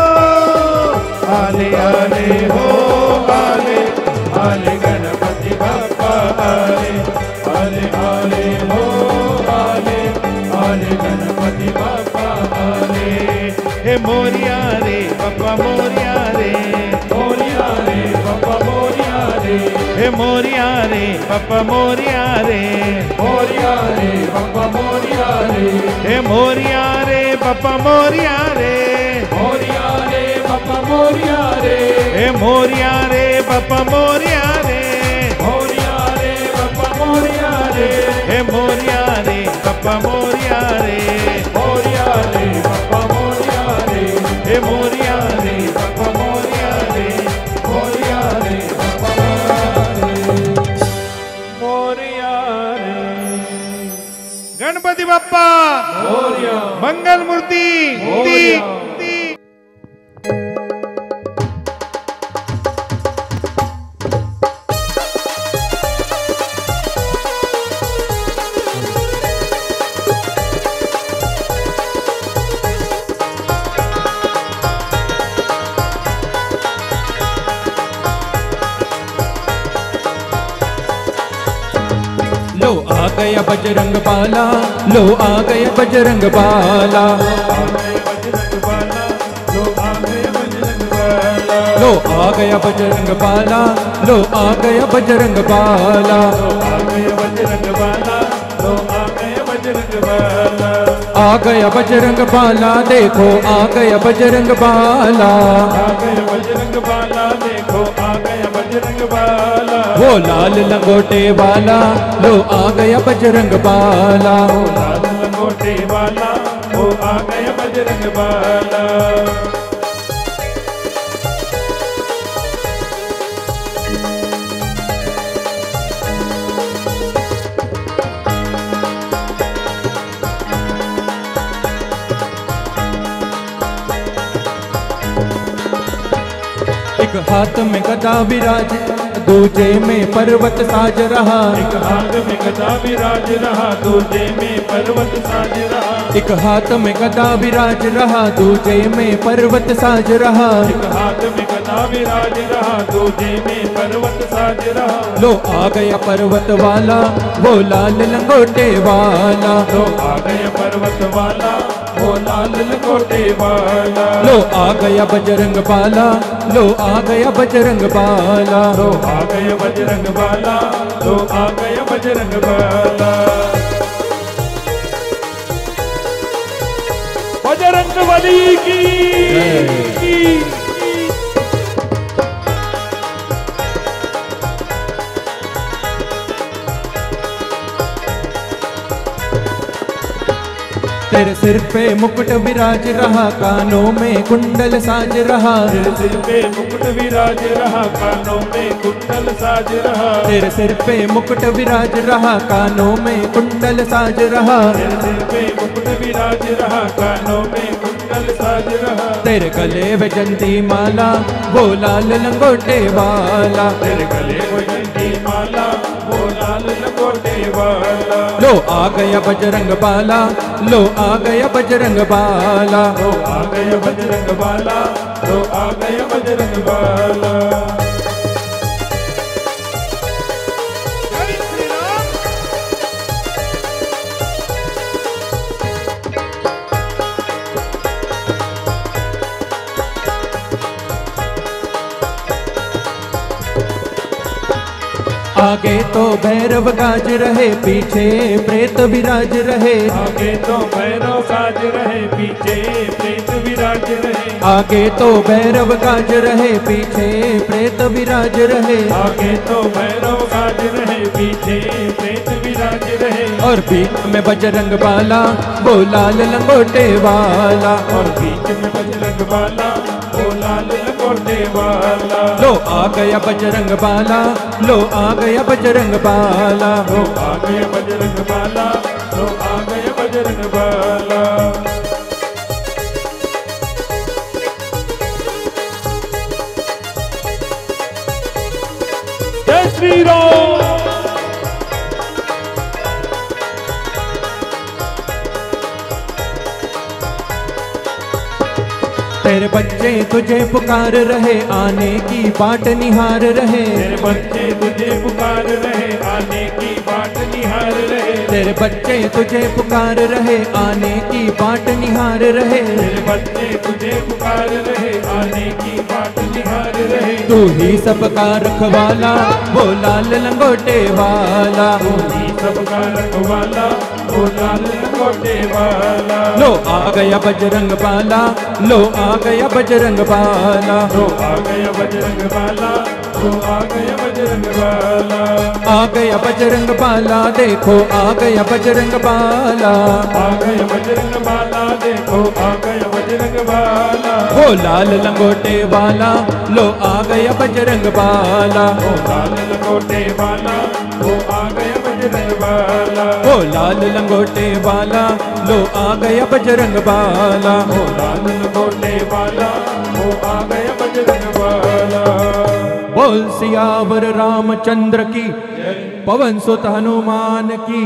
आले आले हो, आले आले गणपति बप्पा आले, आले आले हो, आले आले गणपति बप्पा आले। हे मोरिया रे बाप्पा मोरिया रे, मोरिया रे बप्पा मोरिया रे, हे मोरिया रे बाप्पा मोरिया रे, मोरिया रे बप्पा मोरिया रे, हे मोरिया रे बाप्पा मोरिया रे, मोरिया रे बप्पा मोरिया रे, हे मोरिया रे बाप्पा मोरिया रे, मोरिया रे बप्पा मोरिया रे, हे मोरिया रे बाप्पा मोरिया रे, मोरिया रे बप्पा मोरिया रे, हे मोरिया रे बाप्पा मोरिया रे, मोरिया रे बप्पा मोरिया रे। गणपति बाप्पा मोरिया मंगल मूर्ति मोरया। लो आ गया बजरंग बाला, लो आ गया बजरंग बाला, लो आ गया बजरंग बाला, लो आ गया बजरंग बाला, आ गया बजरंग बाला, देखो आ गया बजरंग बाला, वो लाल लंगोटे वाला, लो आ गया बजरंग बाला, लंगोटे वाला वो आ गया बजरंग बाला। एक हाथ में गदा विराज, दूजे में पर्वत साज रहा, एक हाथ में गदा विराज रहा, दूजे में पर्वत साज रहा, एक हाथ में गदा विराज रहा, दूजे में पर्वत साज रहा, एक हाथ में गदा विराज रहा, दूजे में पर्वत साज रहा। लो आ गया पर्वत वाला, वो लाल लंगोटे वाला, लो आ गया पर्वत वाला, वो लाल लंगोटे वाला, लो आ गया बजरंग बाला, लो आ गया बजरंग बाला, लो आ गया बजरंग बाला, लो आ गया बजरंग बाला। बजरंग बली की तेरे सिर पे मुकुट विराज रहा, कानों में कुंडल साज रहा। तेरे सिर पे मुकुट विराज रहा, कानों में कुंडल साज रहा। तेरे सिर पे मुकुट विराज रहा, कानों में कुंडल साज रहा। तेरे सिर पे मुकुट विराज रहा, कानों में कुंडल साज रहा। तेरे गले में जंती माला, वो लाल लंगोटे वाला। तेरे गले में जंती माला, वो लाल लंगोटे वाला। लो आ गया बजरंग बाला, लो आ गया बजरंग बाला। लो आ गया बजरंग बाला, लो आ गया बजरंग बाला। आगे तो भैरव गाज रहे, पीछे प्रेत विराज रहे। आगे तो भैरव गाज रहे, पीछे प्रेत विराज रहे। आगे तो भैरव गाज रहे, पीछे प्रेत विराज रहे। आगे तो भैरव गाज रहे, पीछे प्रेत विराज रहे। और बीच में बजरंग बाला, वो लाल लंगोटे वाला। और बीच में बजरंग बाला, वो लाल लंगोटे वाला। लो आ गया बजरंग बाला, लो आ गया बजरंग बाला। लो आ गया बजरंग बाला, लो आ गया बजरंग बाला। जय श्री राम। तेरे बच्चे तुझे पुकार रहे, आने की बाट निहार रहे। तेरे बच्चे तुझे पुकार रहे, आने की बाट निहार रहे। तेरे बच्चे तुझे पुकार रहे, आने की बाट निहार रहे। तेरे बच्चे तुझे पुकार रहे, आने की बाट निहार रहे। तू ही सबका रखवाला, वो लाल लंगोटे वाला। तू ही सबका रखवाला, वो लाल लंगोटे वाला। लो आ गया बजरंग बाला, लो आ गया बजरंग बाला। लो आ गया बजरंग बाला, लो आ गया बजरंग बाला। आ गया बजरंग बाला, देखो आ गया बजरंग बाला। आ गया बजरंग बाला, देखो आ गया बजरंग बाला। वो लाल लंगोटे वाला, लो आ गया बजरंग बाला। वो लाल लंगोटे वाला, वो आ गया बजरंग बाला। वो लाल लंगोटे वाला, लो आ गया बजरंग बाला। वो लाल लंगोटे वाला, वो आ गया बजरंग बाला। बोल सियावर रामचंद्र की, पवन सुत हनुमान की।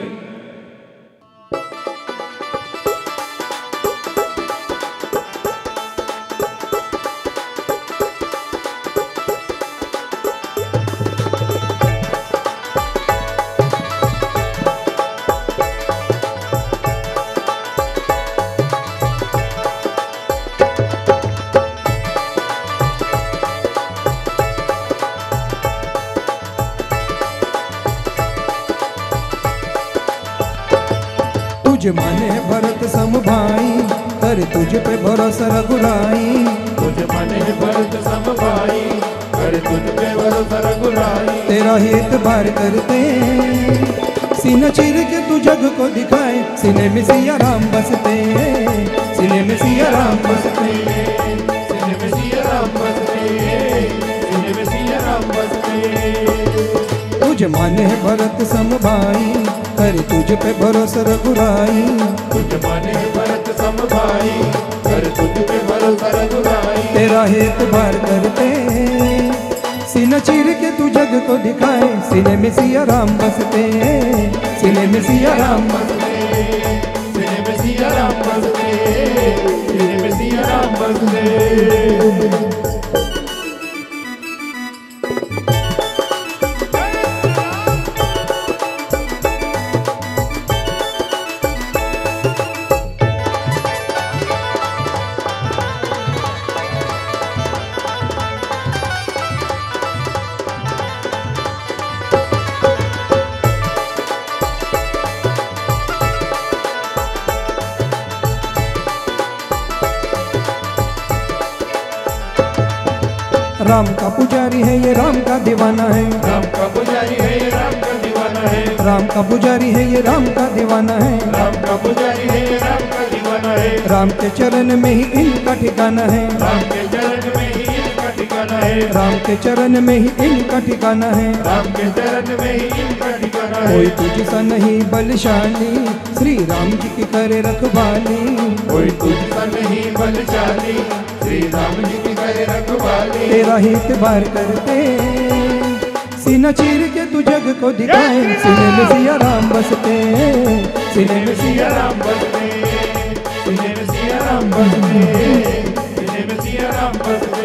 तुझ माने भरत सम भाई, कर तुझ पे भरोसा रघुराई। तुझ माने भरत सम भाई, कर तुझ पे भरोसा रघुराई। तेरा हित बार करते, सीना चीर के तू जग को दिखाए। सीने में सिया राम बसते, सीने में सिया राम बसते। सीने में सिया राम बसते, सीने में सिया राम बसते। तुझ माने भरत सम भाई, कर तुझ पे भरोसा रघुराई। तुझ माने भरत सम भाई, कर तुझ पे भरोसा रघुराई। तेरा हित बार करते, सीना चीर के तू जग को दिखाए। सीने में सिया राम बसते, सीने में सिया राम बसते। सीने में सिया राम बसते, सीने में सिया राम बसते। राम का पुजारी है ये, राम का दीवाना है। राम का पुजारी है ये, राम का दीवाना दीवाना है, राम का पुजारी है ये राम का दीवाना है, राम का पुजारी है ये राम का दीवाना है, राम के चरण में ही इनका ठिकाना है, राम के चरण में ही इनका ठिकाना है, राम के चरण में ही इनका ठिकाना है। राम के चरण में ही इनका ठिकाना है। कोई तुझसा नहीं बलशाली, श्री राम जी की करे रखवाली, कोई तुझसा नहीं बलशाली, श्री राम जी की करे रखवाली। तेरा हित बार करते सीना चीर के तू जग को दिखाए, सीने में सिया राम बसते, सीने में सिया राम बसते, सीने में सिया राम बसते, सीने में सिया राम बसते।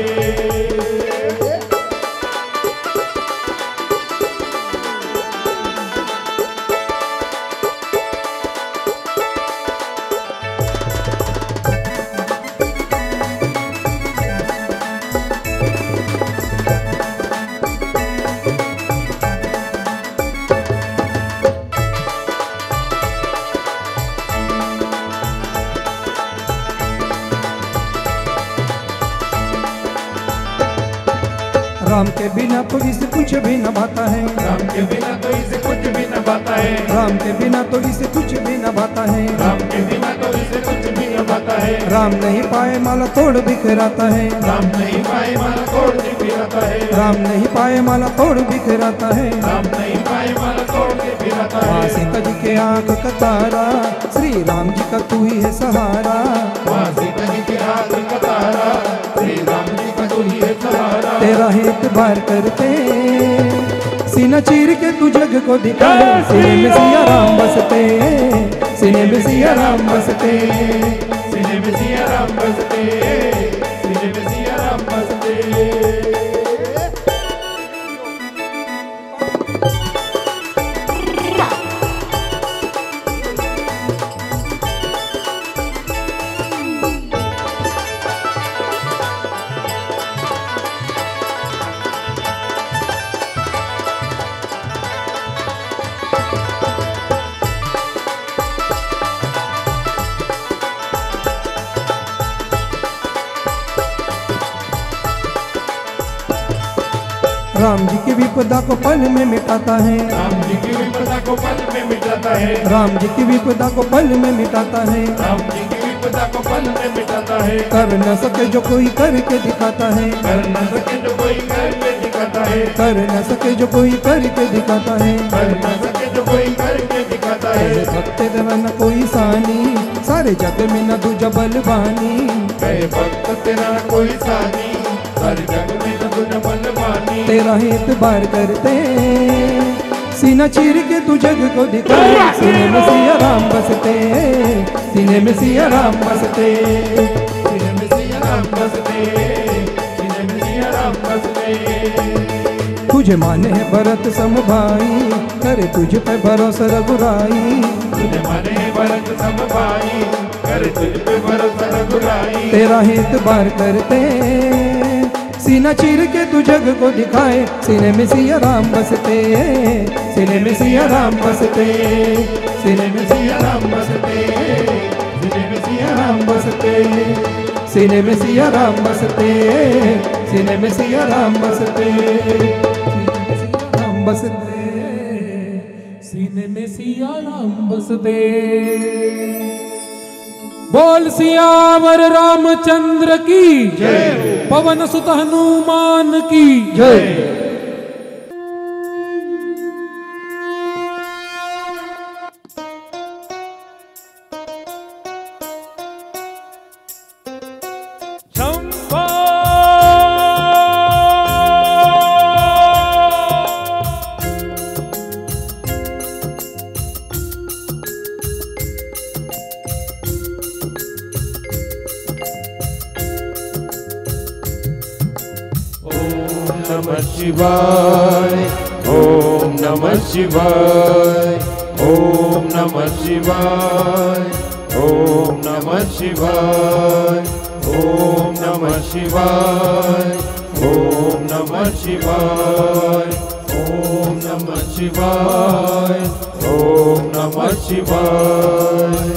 राम के बिना तो इसे कुछ भी न भाता है, राम के बिना तो इसे कुछ भी न भाता है, राम के बिना तो इसे कुछ भी न भाता है, राम के बिना तो इसे कुछ भी न भाता है। राम नहीं पाए माला तोड़ बिखराता है, राम नहीं पाए माला तोड़ के फिराता है, राम नहीं पाए माला तोड़ बिखराता है। राम नहीं पाए माला तोड़ के फिराता माँ है। सीता जी के आंख का तारा, श्री राम जी का तू ही है सहारा, माँ सीता जी के हाथ का तारा, श्री राम जी का तू ही है सहारा। तेरा हित बार करते सीना चीर के तू जग को दिखाए, सीने में सिया राम बसते, सीने में सिया राम बसते, सीने में सिया राम बसते, सीने में सिया राम बसते। राम जी की विपदा को पल में मिटाता है, राम जी की विपदा को पल में मिटाता है, राम जी की विपदा को पल में मिटाता है, राम जी की विपदा को पल में मिटाता है। कर न सके जो कोई करके दिखाता है, कर न सके जो कोई करके दिखाता है, कर न सके जो कोई करके दिखाता है। कर न सके जो कोई करके दिखाता है। भक्त तेरा न कोई सानी, सारे जग में न दूजा बलवानी, कहे भक्त तेरा कोई सानी, सारे जग में न तुझ बलवानी। तेरा हित बार करते सीना चीर के तू जग को दिखाए, सीने में सिया राम बसते, सीने में सिया राम बसते, सीने में सिया राम बसते, सीने में सिया राम बसते। तुझे माने है भरत सम भाई, करे तुझ पे भरोसा रघुराई, तुझे माने है भरत सम भाई, करे तुझ पे भरोसा रघुराई। तेरा हित बार करते सीना चीर के तू जग को दिखाए, सीने में सिया राम बसते, सीने में सिया राम बसते, सीने में सिया राम बसते, सीने में सिया राम बसते, सीने में सिया राम बसते, सीने में सिया राम बसते, राम बसते, सीने में सिया राम बसते। बोल सियावर रामचंद्र की जय, पवन सुत हनुमान की जय। नमः शिवाय, ओम नमः शिवाय, ओम नमः शिवाय, ओम नमः शिवाय, ओम नमः शिवाय, ओम नमः शिवाय, ओम नमः शिवाय, ओम नमः शिवाय।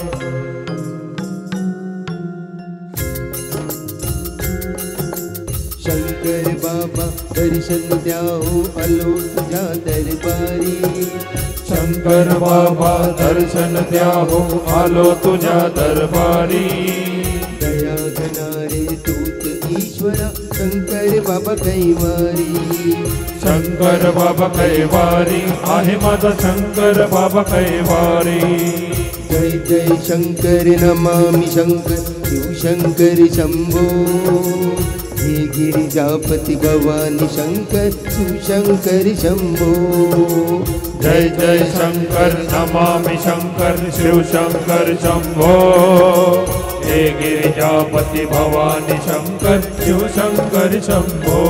शंकर बाबा दर्शन द्याओ आलो तुझ्या दरबारी शंकर बाबा दर्शन द्या हो आलो तुझ्या दरबारी दया घनारे तूच ईश्वरा शंकर बाबा कैवारी शंकर बाबा कैवारी आहे माझा शंकर बाबा कैवारी जय जय शंकर नमामि शंकर शिव शंकर शंभो हे गिरिजापति भवानी शंकर शिवशंकर शंभो जय जय शंकर नमामि शंकर शिव शंकर शंभो हे गिरिजापति भवानी शंकर शिव शंकर शंभो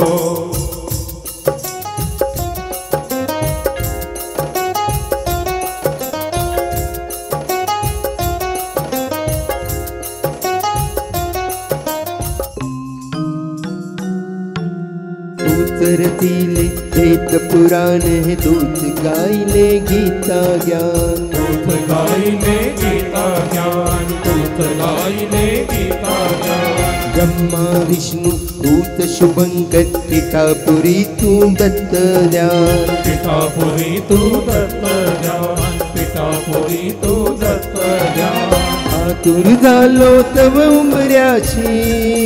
तरतीले वेद पुराण है दूत गाइले गीता ज्ञान दूत गाइले गीता ज्ञान दूत गाइले गीता ज्ञान ब्रह्मा विष्णु दूत शुभंकर पिठापुरी तू दत्त ध्यान पिठापुरी तू दत्त ज्ञान पिठापुरी तू दत्त ज्ञान आतुर झालो तव उमऱ्याची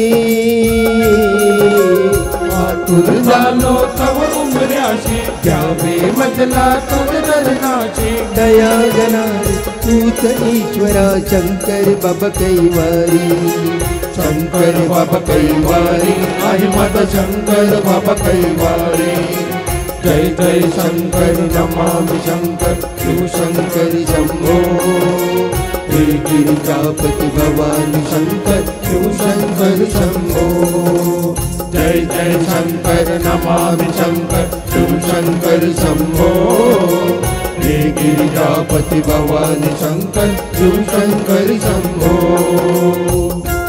आतुर झालो तव उमऱ्याची द्यावे मजला तुझ दर्शनाची दया गणारे तूच ईश्वरा शंकर बाबा कैवारी शंकर बाबा कैवारी आहे माझा शंकर बाबा कैवारी जय जय शंकर नमामि शंकर शिव शंकर शंभो हे गिरिजापति भवानी शंकर शिव शंकर शंभो जय जय शंकर नमामि शंकर शिव शंकर शंभो हे गिरिजापति भवानी शंकर शिव शंकर शंभो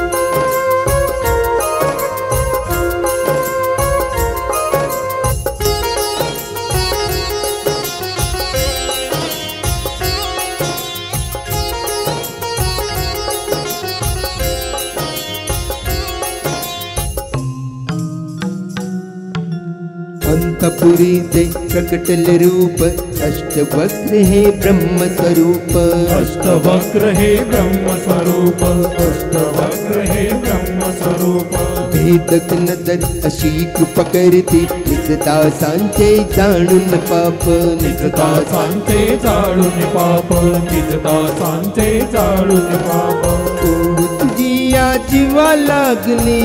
अंतपुरी दे प्रकटल रूप अष्टवक्र है ब्रह्म स्वरूप अष्टवक्र हे ब्रह्म स्वरूप अष्टवक्र हे ब्रह्म स्वरूप भेदक नदर अशी कृपा करते निजता सांचे जाणून पाप निजता सांचे जाळून पाप निजता सांचे जाळून पाप तोड तुझी या जीवा लागली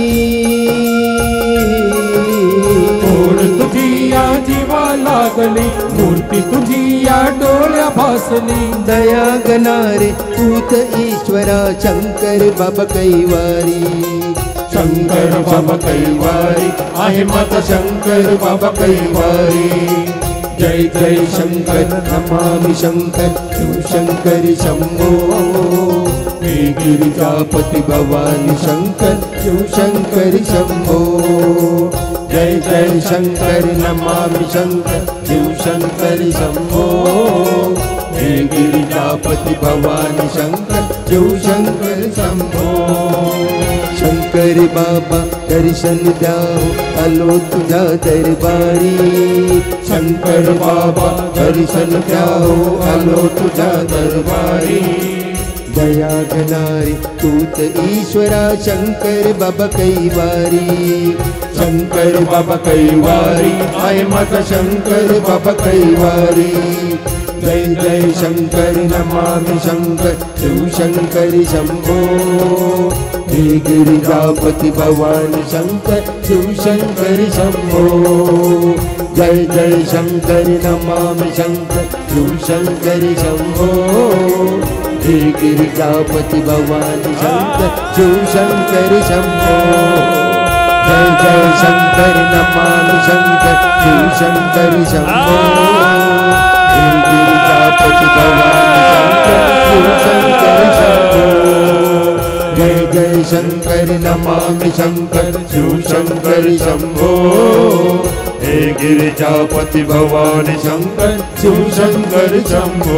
तोड तुझी या जीवा लागली मूर्ती तुझी या डोळ्या भासली दया गणारे तूत ईश्वरा शंकर बाबा कैवारी शंकर बाबा कैवारी आहे माता शंकर बाबा कैवारी जय जय शंकर नमामि शंकर शिव शंकर शंभो हे गिरिजापति भवानी शंकर शिव शंकर शंभो जय जय शंकर नमामि शंकर शिव शंकर शंभो हे गिरिजापति भवानी शंकर शिव शंकर शंभो शंकर बाबा दर्शन द्याओ आलो तुझ्या दरबारी शंकर बाबा दर्शन द्याओ आलो तुझ्या दरबारी दया घनारे तूत ईश्वरा शंकर बाबा कैवारी शंकर बाबा कैवारी आहे माझा शंकर बाबा कैवारी जय जय शंकर नमामि शंकर शिव शंकर शंभो हे गिरिजापति भवानी शंकर शिव शंकर शंभो जय जय शंकर नमामि शंकर शिव शंकर शंभो हे गिरिजापति भवानी शंकर शिव शंकर शंभो जय जय शंकर नमामि शंकर शिव शंकर शंभो हे गिरिजापति भवानी शंकर शिव शंकर शंभो जय जय शंकर नमामि शंकर शिव शंकर शंभो हे गिरिजापति भवानी शंकर शिव शंकर शंभो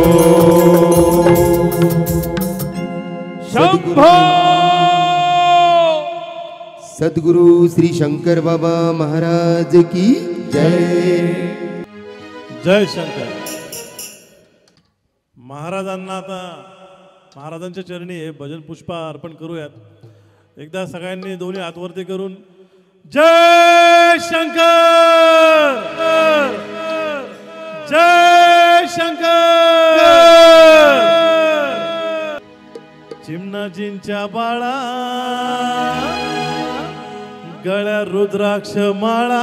शंभो सद्गुरु श्री शंकर बाबा महाराज की जय। जय शंकर। महाराजांना आता महाराजांच्या चरणी हे भजन पुष्प अर्पण करूयात। एकदा सगळ्यांनी दोन्ही हात वरती करून जय शंकर, जय शंकर। चिमणाजींच्या बाळा गळ्या रुद्राक्ष माळा,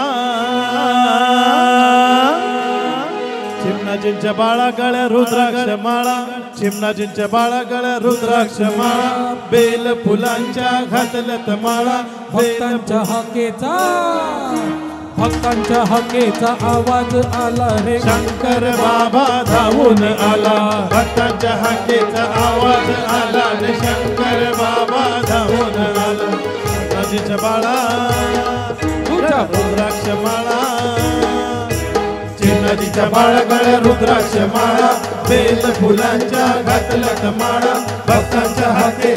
चिमणाजींच्या बाळा गळ्या रुद्राक्ष माळा, चिमणाजींच्या बाळा गळ्या रुद्राक्ष माळा, बेल फुलांच्या घातल्यात माळा, भक्तांच्या हाकेचा आवाज आला रे, शंकर बाबा धावून आला। भक्तांच्या हाकेचा आवाज आला रे, शंकर बाबा धावून आला। चिमणाजींच्या बाळा रुद्राक्ष माळा, चिमणाजीच्या बाळा गळ्या रुद्राक्ष माळा, बेल फुलांच्या घातल्यात माळा, भक्तांच्या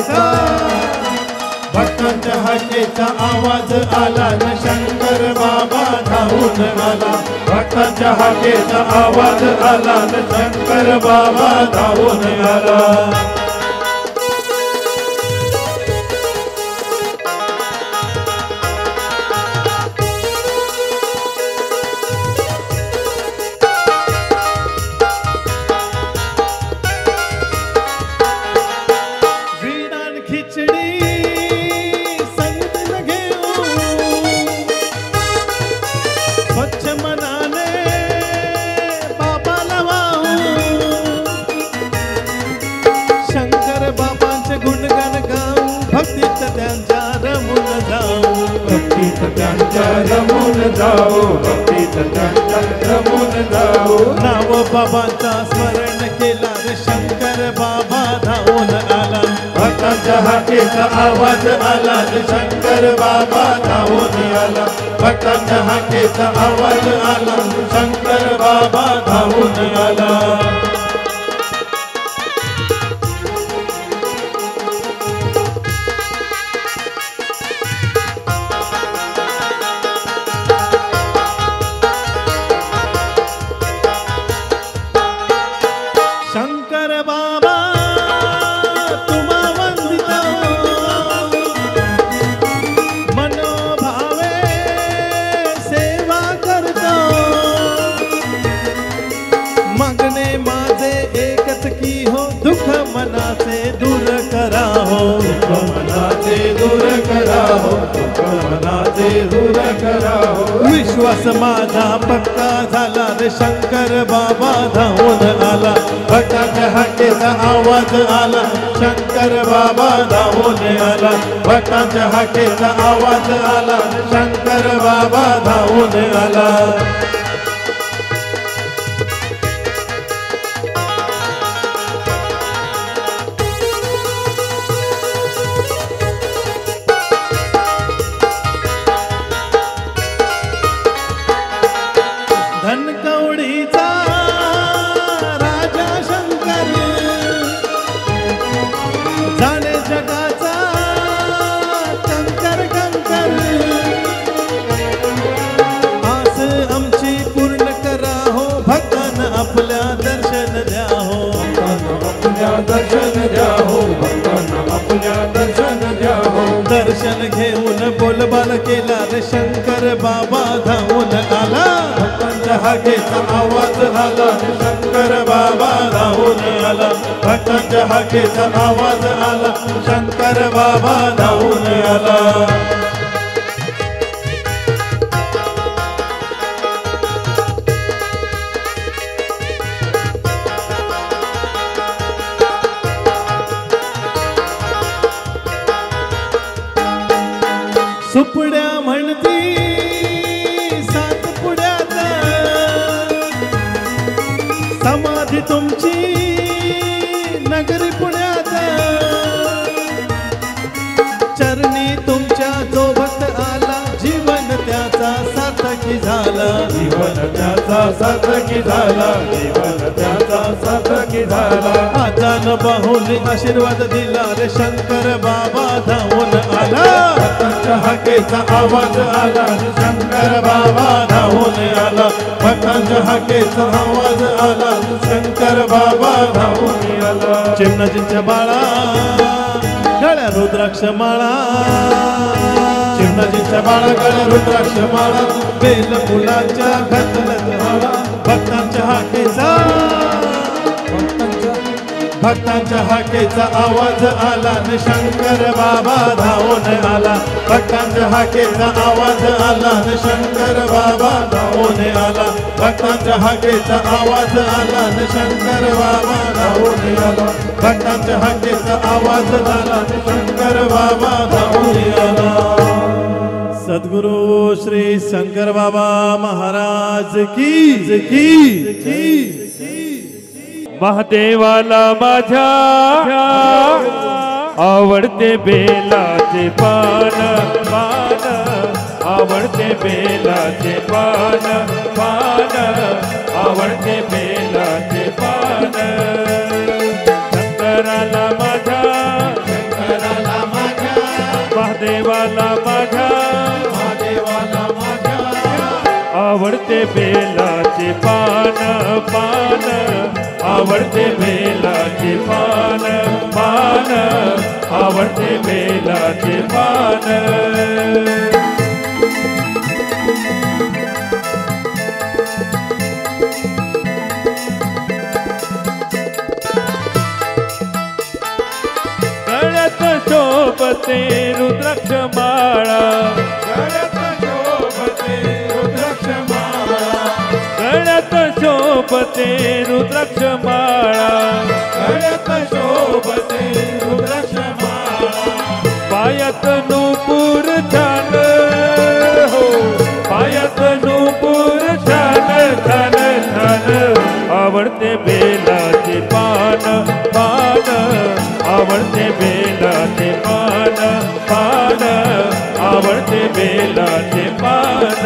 हाकेचा आवाज आला न, शंकर बाबा धावून आला। भक्तांच्या हाकेचा आवाज आला न, शंकर बाबा धावून आला। नाव बाबांचा स्मरण केला रे, शंकर बाबा धावून आला। भक्तांच्या हाकेचा आवाज आला रे, शंकर बाबा धावून आला। भक्तांच्या हाकेचा आवाज आला, शंकर बाबा धावून आला। विश्वास माझा पक्का झाला रे, शंकर बाबा धावून आला। भक्तांच्या हाकेचा आवाज आला, शंकर बाबा धावून आला। भक्तांच्या हाकेचा आवाज आला, शंकर बाबा धावून आला। दर्शन घेऊन बोलबाल केला रे, शंकर बाबा धावून आला। भक्तांच्या हाकेचा आवाज आला, शंकर बाबा धावून आला। भक्तांच्या हाकेचा आवाज आला, शंकर बाबा धावून आला। सुपड्या म्हणती सात पुड्यात, समाधी तुमची नगरी पुण्यात, चरणी तुमच्या जो सार्थकी झाला, जीवन त्याचा सार्थकी झाला, जीवन त्याचा सार्थकी झाला. आजान बाहुली आशीर्वाद दिला रे शंकर बाबा धावून आला. भक्तांच्या हाकेचा आवाज आला, शंकर बाबा धावून आला, भक्तांच्या हाकेचा आवाज आला, शंकर बाबा धावून आला. चिमणाजींच्या बाळा गळ्या रुद्राक्ष माळा, चिमणाजींच्या बाळा गळ्या रुद्राक्ष माळा, बेल फुलाच्या घातल्यात माळा, भक्तांच्या हाकेचा भक्तांच्या हाकेचा आवाज आला न शंकर बाबा धावून आला. भक्तांच्या हाकेचा आवाज आला न शंकर बाबा धावून आला. भक्तांच्या हाकेचा आवाज आला न शंकर बाबा धावून आला. भक्तांच्या हाकेचा आवाज आला न शंकर बाबा धावून आला. सद्गुरु श्री शंकर बाबा महाराज की महादेवाला माझ्या आवडते बेलाचे पान पान, आवडते बेलाचे पान पान, आवडते बेलाचे पान. शंकराला माझ्या महादेवाला माझ्या आवडते बेलाचे पान पान, आवडते बेलाचे पान पान, आवडते बेलाचे पान. गळ्यात शोभते रुद्राक्ष माळा, गळ्यात शोभते रुद्राक्ष माळा, गळ्यात शोभते रुद्राक्ष माळा, गळ्यात शोभते रुद्राक्ष माळा. पायात नूपुर छान हो, पायात नूपुर छान छान छान, आवडते बेलाचे पान पान, आवडते बेलाचे पान पान, आवडते बेलाचे पान.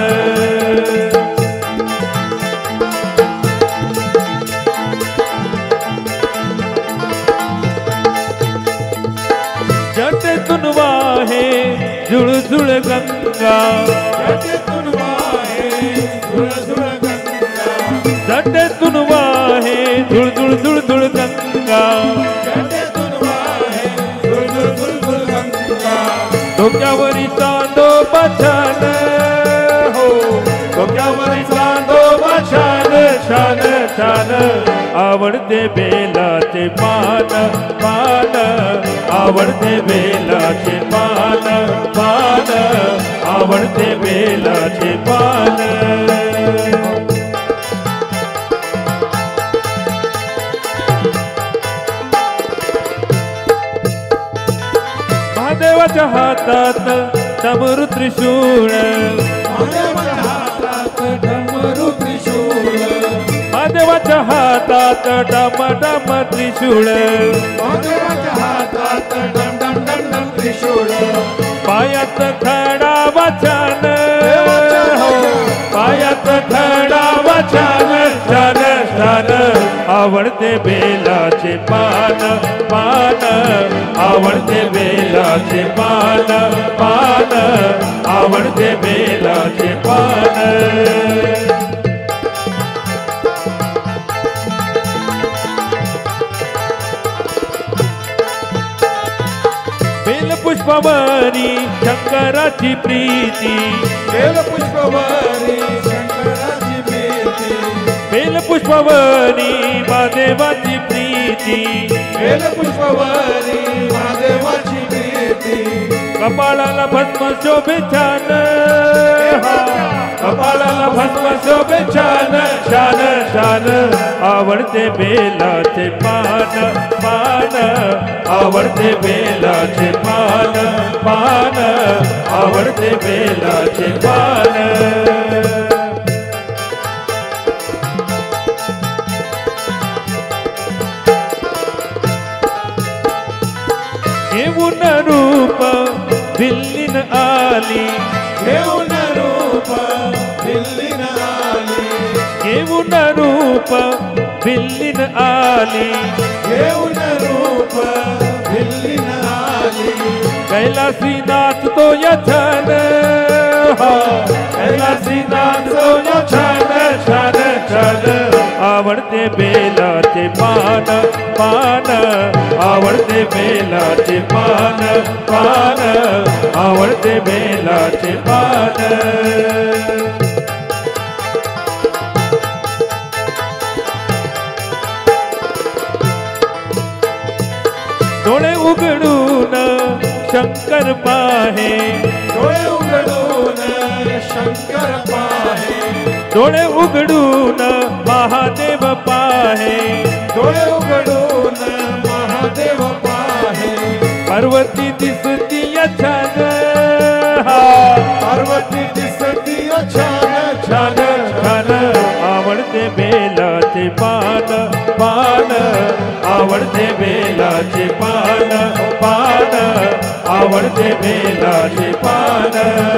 जटेतून वाहे झुळझुळ गंगा, जटेतून वाहे झुळझुळ गंगा, जटेतून वाहे झुळझुळ झुळझुळ गंगा, जटेतून वाहे झुळझुळ झुळझुळ गंगा. डोक्यावरी चांदोबा छान हो, डोक्यावरी चांदोबा छान छान छान, आवडते बेलाचे पान पान, आवडते बेलाचे पान पान, आवडते बेलाचे पान. महादेवाच्या हातात डमरू त्रिशूळ, महादेवाच्या हातात डमरू त्रिशूळ, महादेवाच्या हातात डम डम त्रिशूळ, महादेवाच्या हातात डम डम डम डम त्रिशूळ. पायात खडा वाचन हो, पायात खडा वाचन छान छान, आवडते बेलाचे पान पान, आवडते बेलाचे पान पान, आवडते बेलाचे पान. बेलपुष्पवरी शंकराची प्रीती, बेलपुष्पवरी शंकराची प्रीती, बेलपुष्पवरी महादेवाची प्रीती, बेलपुष्पवरी महादेवाची प्रीती. कपाळाला भस्म शोभे छान, कपाळाला भस्म शोभे छान छान छान, आवडते बेलाचे पान पान, आवडते बेलाचे पान पान, आवडते बेलाचे पान. घेऊन रूप दिल्लीन आली, घेऊन रूप दिल्ली घेऊन रूप भिल्लीन आली, घेऊन रूप भिल्लीन आली, कैलासी नाचतो या छान, कैलासी नाचतो या छान छान छान, आवडते बेलाचे पान पान, आवडते बेलाचे पान पान, आवडते बेलाचे पान. डोळे उघडून शंकर पाहे, डोळे उघडून शंकर पाहे, डोळे उघडून महादेव पाहे, डोळे उघडून महादेव पाहे, पार्वती दिसती छान, पार्वती दिसती छान छान छान, आवडते बेलाचे पान पान, आवडते बेलाचे पान पान, आवडते बेलाचे पान.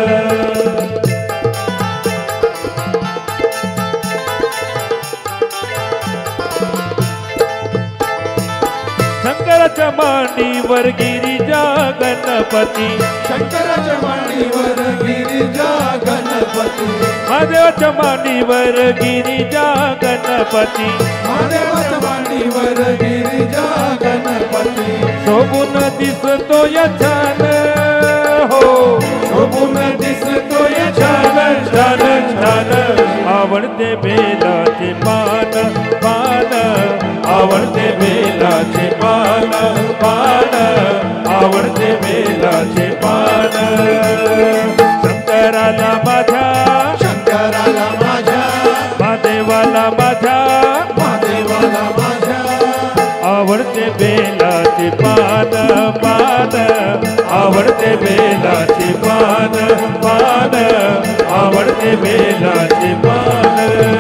शंकराच्या मांडीवर गिरिजा गणपती, शंकराच्या मांडीवर गिरिजा गणपती, महादेवाच्या मांडीवर गिरिजा गणपती, महादेवाच्या मांडीवर गिरिजा गणपती, शोभून दिसतो या छान, हो शोभून दिसतो छान छान छान, आवडते बेलाचे पान पान, आवडते बेलाचे पान पान, आवडते बेलाचे पान. शंकराला माझ्या, शंकराला माझ्या, महादेवाला माझ्या, महादेवाला माझ्या, आवडते बेलाचे पान पान, आवडते बेलाचे पान पान, आवडते बेलाचे पान.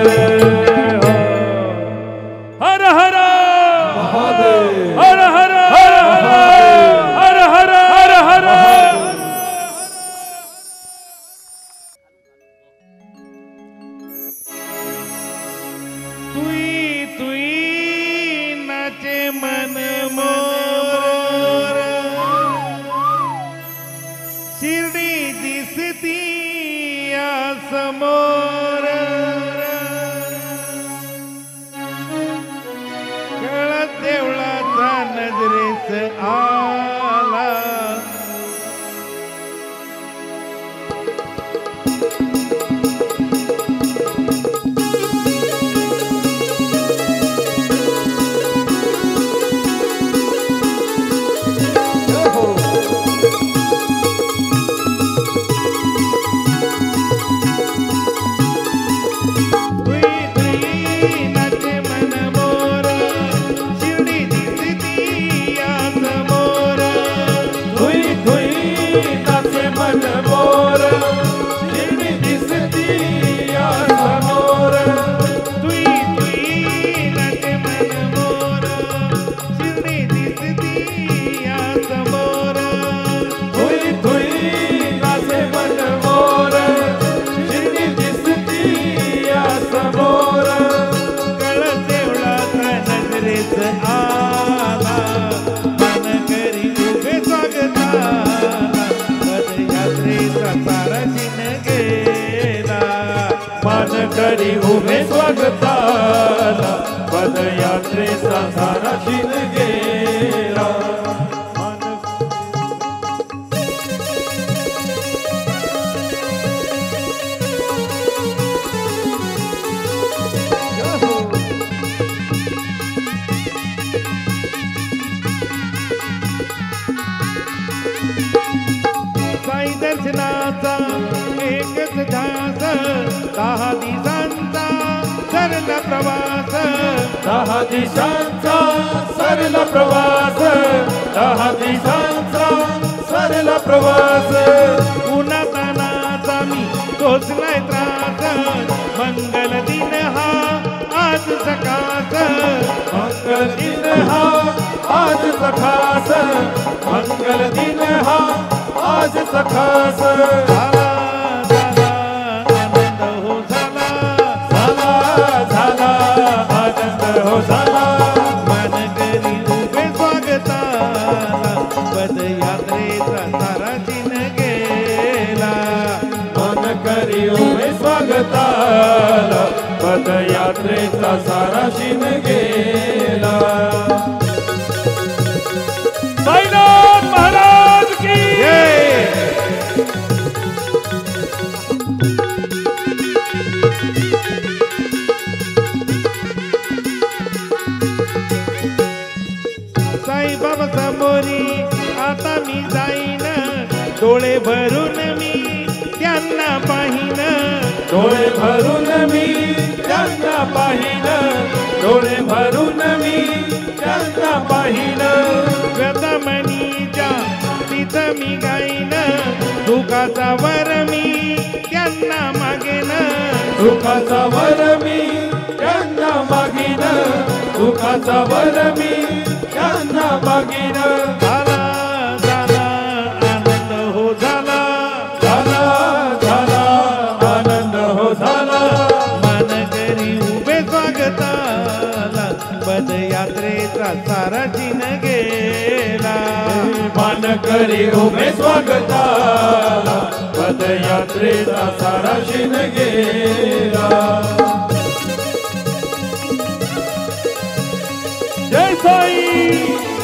हर हर महादेव, हर हर हर हर हर हर हर हर. तुई तुई नाचे मन मोर, शिर्डी दिसती या समोर, कळत देवळाचा नजरेस आला, करी उभे स्वागताला, पदयात्रेचा सारा शिन गेला. साई दर्शनाचा एकच ध्यास, 10 दिवसांचा सरला प्रवास, 10 दिवसांचा सरला प्रवास, 10 दिवसांचा सरला प्रवास. उन्हातानाचा मी तोचलाय त्रास, मंगल दिन हा आज सकास, मंगल दिन हा आज सखास, मंगल दिन हा आज सखास. झाला झाला आनंद हो झाला, झाला पदयात्रेचा सारा शिन गेला. साईनाथ महाराज की साईबाबा समोरी आता मी जाईन, डोळे भरून मी त्यांना पाहीन, डोळे भरून मी त्यांना पाहिन, डोळे भरून मी त्यांना पाहिन. व्यथामणीच्या तिथं मी गाईन, दुखाचा वर मी त्यांना मागेन, सुखाचा वर मी त्यांना मागीन, सुखाचा वर मी त्यांना मागीन. झाला झाला आनंद हो झाला, झाला झाला आनंद हो झाला. मानकरी उभे स्वागताला, पदयात्रेचा सारा दिन गेला. मानकरी उभे स्वागताला, पदयात्रेचा सारा शिन गेला. जय साई.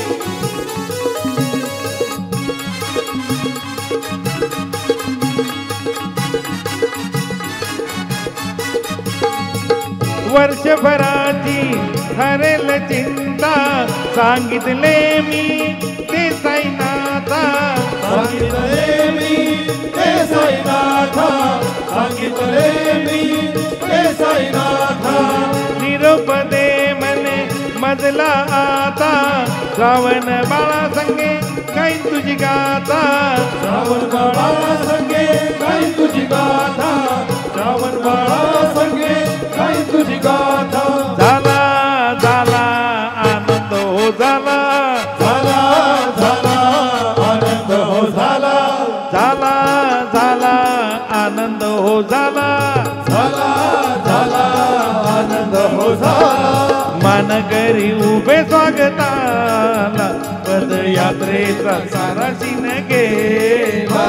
वर्षभराची हरेल चिंता, सांगितले मी ते साईनाथा, सांगितले मी ते साईनाथा, सांगितले मी ते साईनाथा. निरोप दे मने मजला आता, श्रावण बाळा संगे काही तुझी गाथा, श्रावण बाळा संगे काही तुझी गाथा, श्रावण बाळा संगे काही तुझी गाथा. झाला झाला आनंद हो झाला, झाला झाला आनंद हो झाला, झाला झाला आनंद हो झाला, झाला झाला आनंद हो झाला. मानकरी उभे स्वागताला, पदयात्रेचा सारा शिन गेला.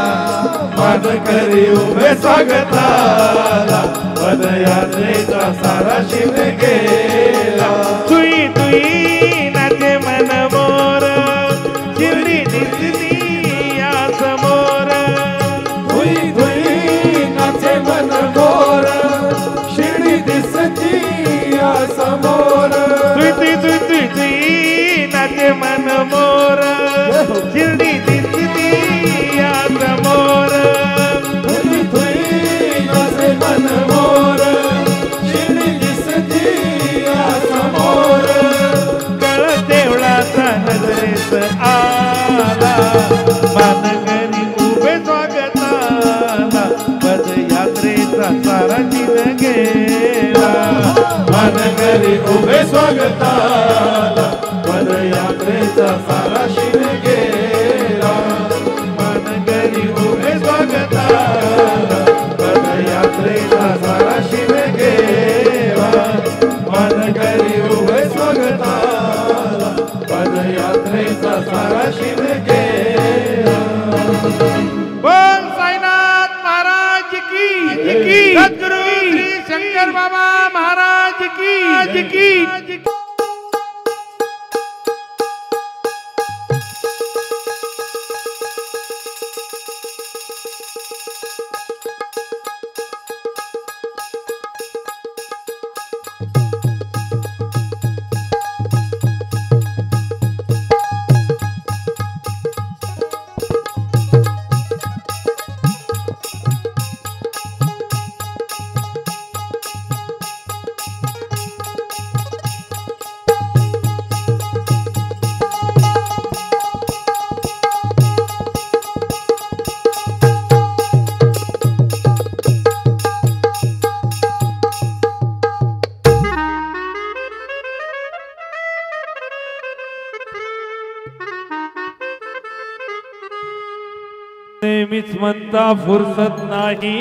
मानकरी उभे स्वागताला, पदयात्रेचा सारा शिन गेला. तुई तुई नाचे मन मोर, शिर्डी दिसली या समोर, धुई धुई नाचे मन मोर, शिर्डी दिसती या समोर. तुई तुई तुई तुई तुई नाचे मन मोर, शिर्डी दिसली या समोर. धुई धुई नाचे मन मोर, शिर्डी दिसती या समोर. कळ देवळाचा नजरेत आला, मानकरी उभे स्वागताला, पदयात्रेचा सारा दिन गेला. मानकरी उभे स्वागताला, पदयात्रेचा सारा शिन गेला. मानकरी उभे स्वागताला, पदयात्रेचा सारा शिन गेला. मानकरी उभे स्वागताला, पदयात्रेचा सारा शिन गेला. बोल साईनाथ महाराज की, सद्गुरु श्री शंकर बाबा महाराज की. नेहमीच म्हणता फुरसत नाही,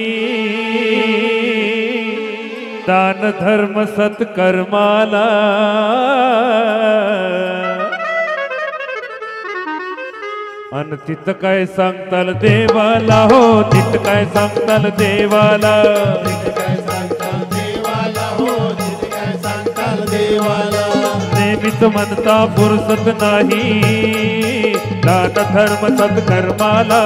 दान धर्म सत्कर्माला. अन तिथं काय सांगताल देवाला, हो तिथं काय सांगताल देवाला, काय सांगताल देवाला, हो नेहमीच म्हणता फुरसत नाही दान धर्म सत्कर्माला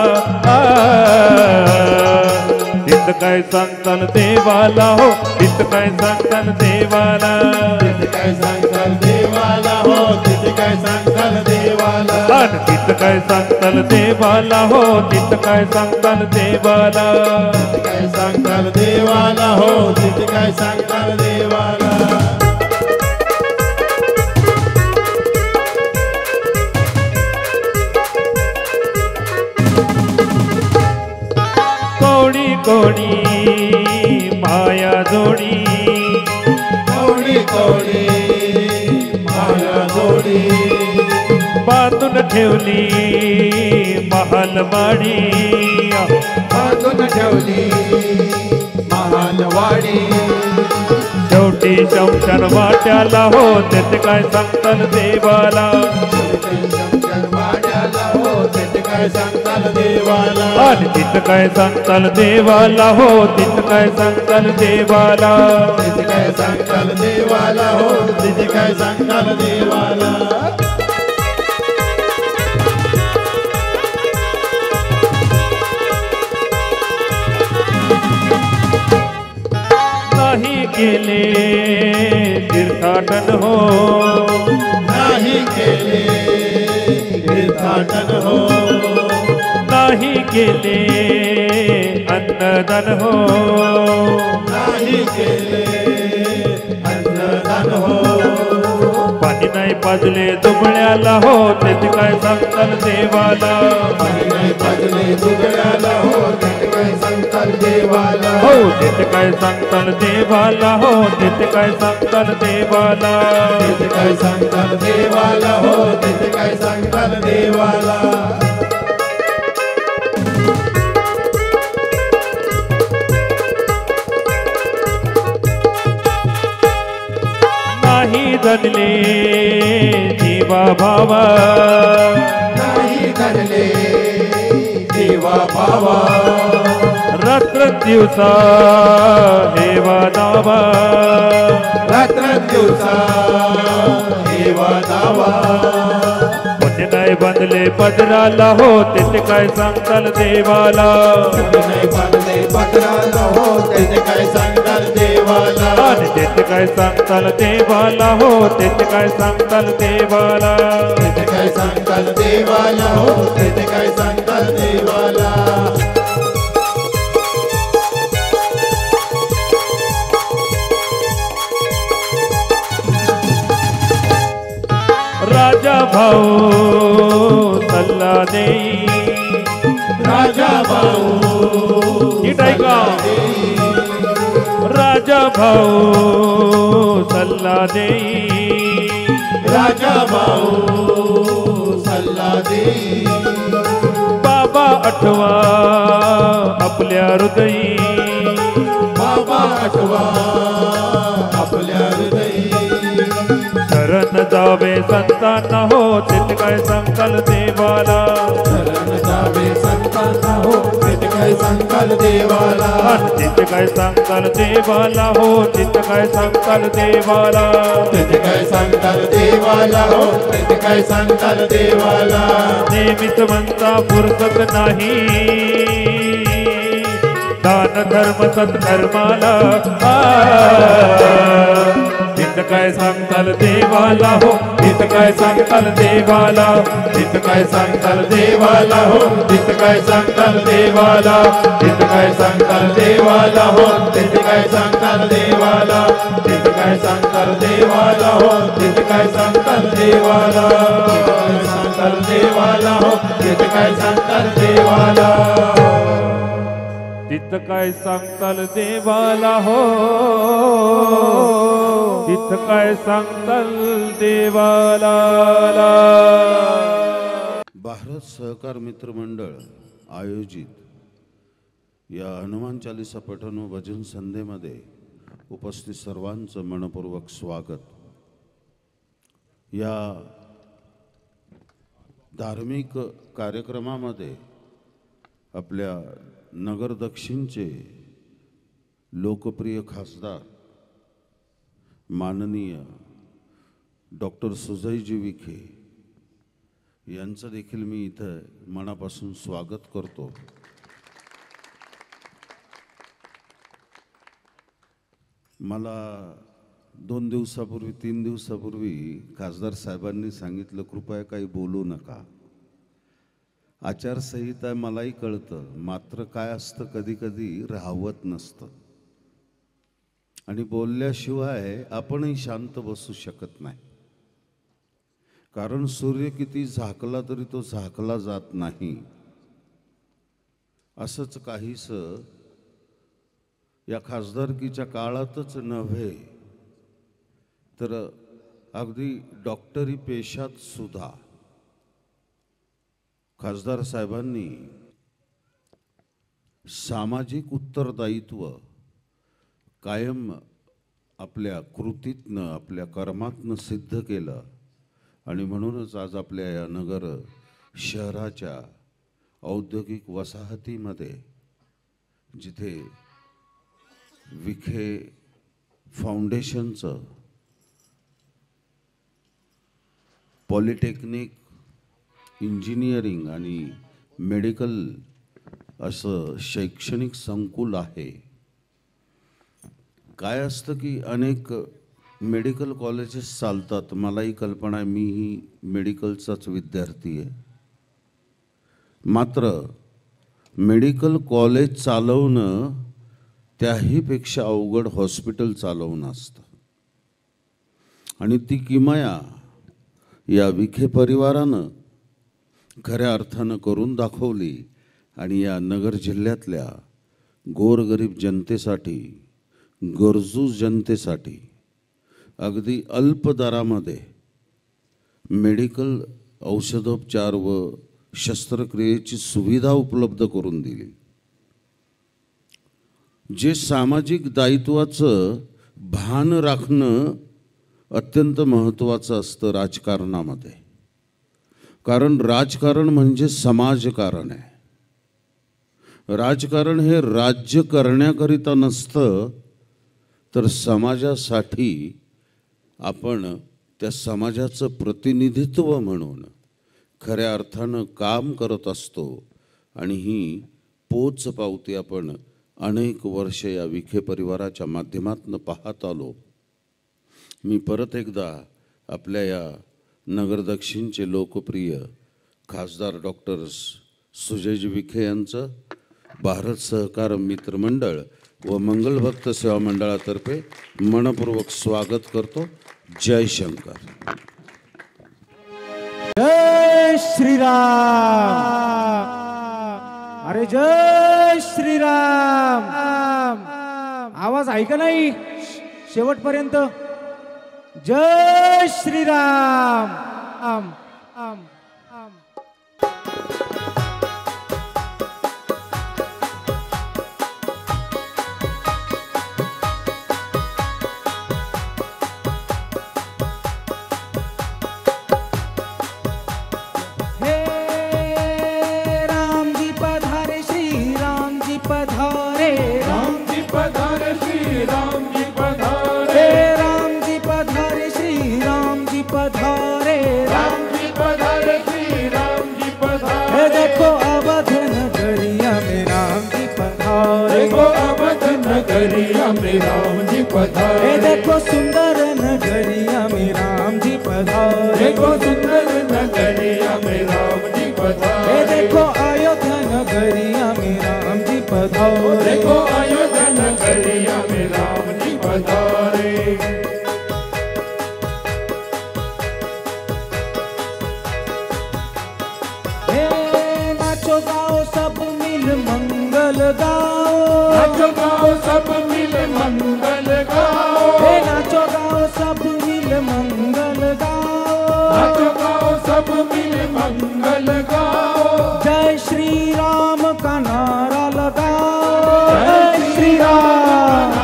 तिथं काय सांगताल देवाला हो तिथं काय सांगताल देवाला तिथे काय सांगताल देवाला हो तिथे काय सांगताल देवाला आणि तिथं काय सांगताल देवाला हो तिथं काय सांगताल देवाला तिथे काय सांगताल देवाला हो तिथे काय सांगताल देवाला कोणी कोणी माया जोडी कोणी कोणी माया जोडी बांधून ठेवली महालवाडी बांधून ठेवली महानवाडी शेवटी शमशान वाट्याला हो त्याचे काय सांगताल देवाला वाड्याला हो तिथे काय सांगताल देवाला आणि तिथं काय सांगताल देवाला हो तिथं काय सांगताल देवाला तिथे काय सांगताल देवाला हो तिथे काय सांगताल देवाला नाही केले तीर्थाटन हो नाही केले तीर्थाटन हो नाही केले अन्नदान हो नाही केले अन्नदान हो पाणी नाही पाजले दुबळ्याला हो त्याचे काय सांगताल देवाला पाणी नाही पाजले दुबळ्याला हो तिथे काय सांगताल देवाला हो त्याचे काय सांगताल देवाला हो त्याचे काय सांगताल देवाला तिथे काय सांगताल देवाला हो तिथे काय सांगताल देवाला नाही धनले जीवा भावा नाही धरले देवा भावा रात्र दिवसा हेवा दावा रात्र दिवसा देवा दावा पुण्य नाही बांधले पदराला हो त्याचे काय सांगताल देवाला नाही बांधले पत्राला हो तिथे काय सांगताल देवाला आणि त्याचे काय सांगताल देवाला हो त्याचे काय सांगताल देवाला तिथे काय सांगताल देवाला हो तिथे काय सांगताल देवाला राजा भाऊ सल्ला देई राजा भाऊ नीट ऐका राजा भाऊ सल्ला देई राजा भाऊ सल्ला दे बाबा आठवा आपल्या हृदयी बाबा आठवा आपल्या हृदयी शरण जावे संतांना हो तिथे काय सांगताल देवाला शरण जावे संतांना हो तिथे काय सांगताल देवाला आणि तिथे काय सांगताल देवाला हो तिथे काय सांगताल देवाला तिथे काय सांगताल देवाला हो तिथे काय सांगताल देवाला नेहमीच म्हणता फुरसत नाही दान धर्म सत्कर्माला तिथं काय सांगताल देवाला हो तिथं काय सांगताल देवाला तिथं काय सांगताल देवाला हो तिथं काय सांगताल देवाला तिथं काय सांगताल देवाला हो तिथं काय सांगताल देवाला तिथं काय सांगताल देवाला हो तिथं काय सांगताल देवाला सांगताल देवाला हो तिथं काय सांगताल देवाला तिथं काय सांगताल देवाला हो तिथं काय सांगताल देवाला भारत सहकार मित्र मंडळ आयोजित या हनुमान चालीसा पठण व भजन संध्येमध्ये उपस्थित सर्वांचं मनपूर्वक स्वागत. या धार्मिक कार्यक्रमामध्ये आपल्या नगर दक्षिणचे लोकप्रिय खासदार माननीय डॉक्टर सुजयजी विखे यांचं देखील मी इथं मनापासून स्वागत करतो. मला 2 दिवसापूर्वी 3 दिवसापूर्वी खासदार साहेबांनी सांगितलं कृपया काही बोलू नका. आचारसंहिता आहे मलाही कळतं, मात्र काय असतं कधी कधी राहवत नसतं आणि बोलल्याशिवाय आपणही शांत बसू शकत नाही. कारण सूर्य किती झाकला तरी तो झाकला जात नाही. असंच काहीसं या खासदारकीच्या काळातच नव्हे तर अगदी डॉक्टरी पेशात सुद्धा खासदार साहेबांनी सामाजिक उत्तरदायित्व कायम आपल्या कृतीतनं आपल्या कर्मातनं सिद्ध केलं आणि म्हणूनच आज आपल्या या नगर शहराच्या औद्योगिक वसाहतीमध्ये जिथे विखे फाउंडेशनचं पॉलिटेक्निक इंजिनिअरिंग आणि मेडिकल असं शैक्षणिक संकुल आहे. काय असतं की अनेक मेडिकल कॉलेजेस चालतात, मलाही कल्पना आहे, मीही मेडिकलचाच विद्यार्थी आहे. मात्र मेडिकल कॉलेज चालवणं त्याहीपेक्षा अवघड हॉस्पिटल चालवणं असतं आणि ती किमया या विखे परिवारानं खऱ्या अर्थानं करून दाखवली आणि या नगर जिल्ह्यातल्या गोरगरीब जनतेसाठी गरजू जनतेसाठी अगदी अल्प दरामध्ये मेडिकल औषधोपचार व शस्त्रक्रियेची सुविधा उपलब्ध करून दिली. जे सामाजिक दायित्वाचं भान राखणं अत्यंत महत्त्वाचं असतं राजकारणामध्ये. कारण राजकारण म्हणजे समाजकारण आहे. राजकारण हे राज्य करण्याकरिता नसतं तर समाजासाठी आपण त्या समाजाचं प्रतिनिधित्व म्हणून खऱ्या अर्थानं काम करत असतो आणि ही पोचपावती आपण अनेक वर्ष या विखे परिवाराच्या माध्यमातून पाहत आलो. मी परत एकदा आपल्या या नगर दक्षिणचे लोकप्रिय खासदार डॉक्टर सुजयजी विखे यांचं भारत सहकार मित्र मंडळ व मंगलभक्त सेवा मंडळातर्फे मनपूर्वक स्वागत करतो. जय शंकर. जय श्रीराम. अरे जय श्रीराम. आवाज ऐका नाही शेवटपर्यंत. जय श्रीराम. आम आम आम. हे राम जी पधारे श्री राम जी पधारे. राम जी पधारे श्री राम जी पधारे. हे राम जी पधारे श्री राम जी पधारे. राम जी पधारे श्री राम जी पधारे. हे देखो अवध नगरिया में राम जी पधारे. देखो अवध नगरिया में राम जी पधारे. हे देखो सुंदर नगरिया में राम जी पधारे. देखो सुंदर नगरिया में राम जी पधारे. हे देखो अयोध्या नगरिया में राम जी पधारे. देखो अयोध्या नगरिया में राम जी पधारे. हे नाचो गाओ सब मिल मंगल गाओ. नाचो गाओ सब मिल मंगल गाओ. हे नाचो गाओ सब मिल मंगल गाओ. नाचो गाओ सब मिल मंगल गाओ. जय श्री राम का नारा लगाओ. जय श्री राम.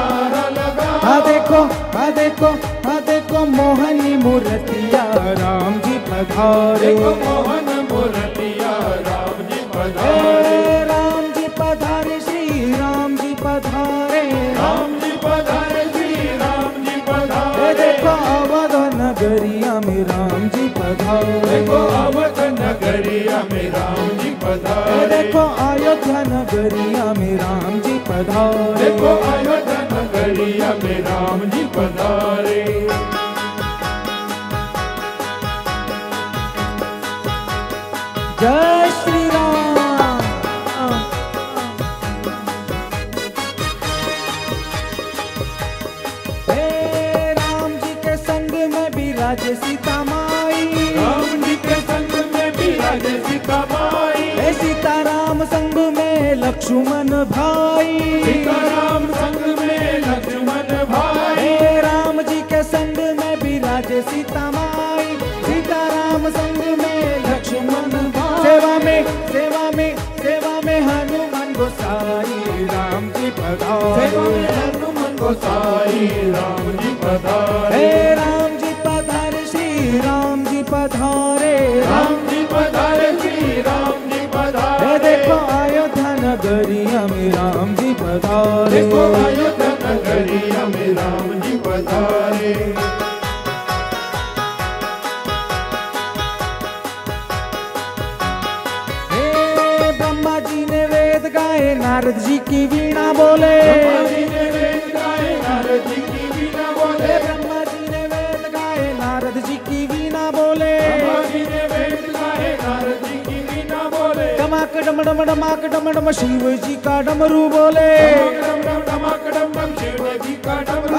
हा देखो मोहनी मूर्तिया राम जी पधारे. देखो मोहन मूर्तिया राम जी पधारे. हे राम जी पधारे श्री राम जी पधारे. राम जी पधारे श्री राम जी हे पधारे. देखो अवध नगरिया में राम जी पधारे। देखो अवध नगरिया में राम जी पधारे। देखो अयोध्या नगरिया में राम जी पधारे। देखो अयोध्या नगरिया में राम जी पधारे। जय श्री राम। हे राम जी के संग में विराजे सीता माई। राम जी के संग में विराजे सीता माई। हे सीताराम संग में लक्ष्मण भाई। सीताराम संग में लक्ष्मण भाई। हे राम जी के संग में विराजे सीता माई। सीताराम संग में लक्ष्मण भाई। सेवा में हनुमान गोसाई राम जी पधारे। सेवा में हनुमान गोसाई राम जी पधारे। हे राम जी पधारे श्री राम जी पधारे। राम जी पधारे श्री राम जी पधारे। हे देखो अयोध्या नगरिया में राम जी पधारे। देखो अयोध्या नगरिया में राम जी पधारे। ब्रह्मा जी ने वेद गाए नारद जी की वीणा बोले। ब्रह्मा जी ने वेद गाए नारद जी की वीणा बोले। ब्रह्मा जी ने वेद गाए नारद जी की वीणा बोले। ब्रह्मा जी ने वेद गाए नारद जी की वीणा बोले। डमाक डम डम शिव जी का डमरू बोले। डमक डम शिव जी का डमरू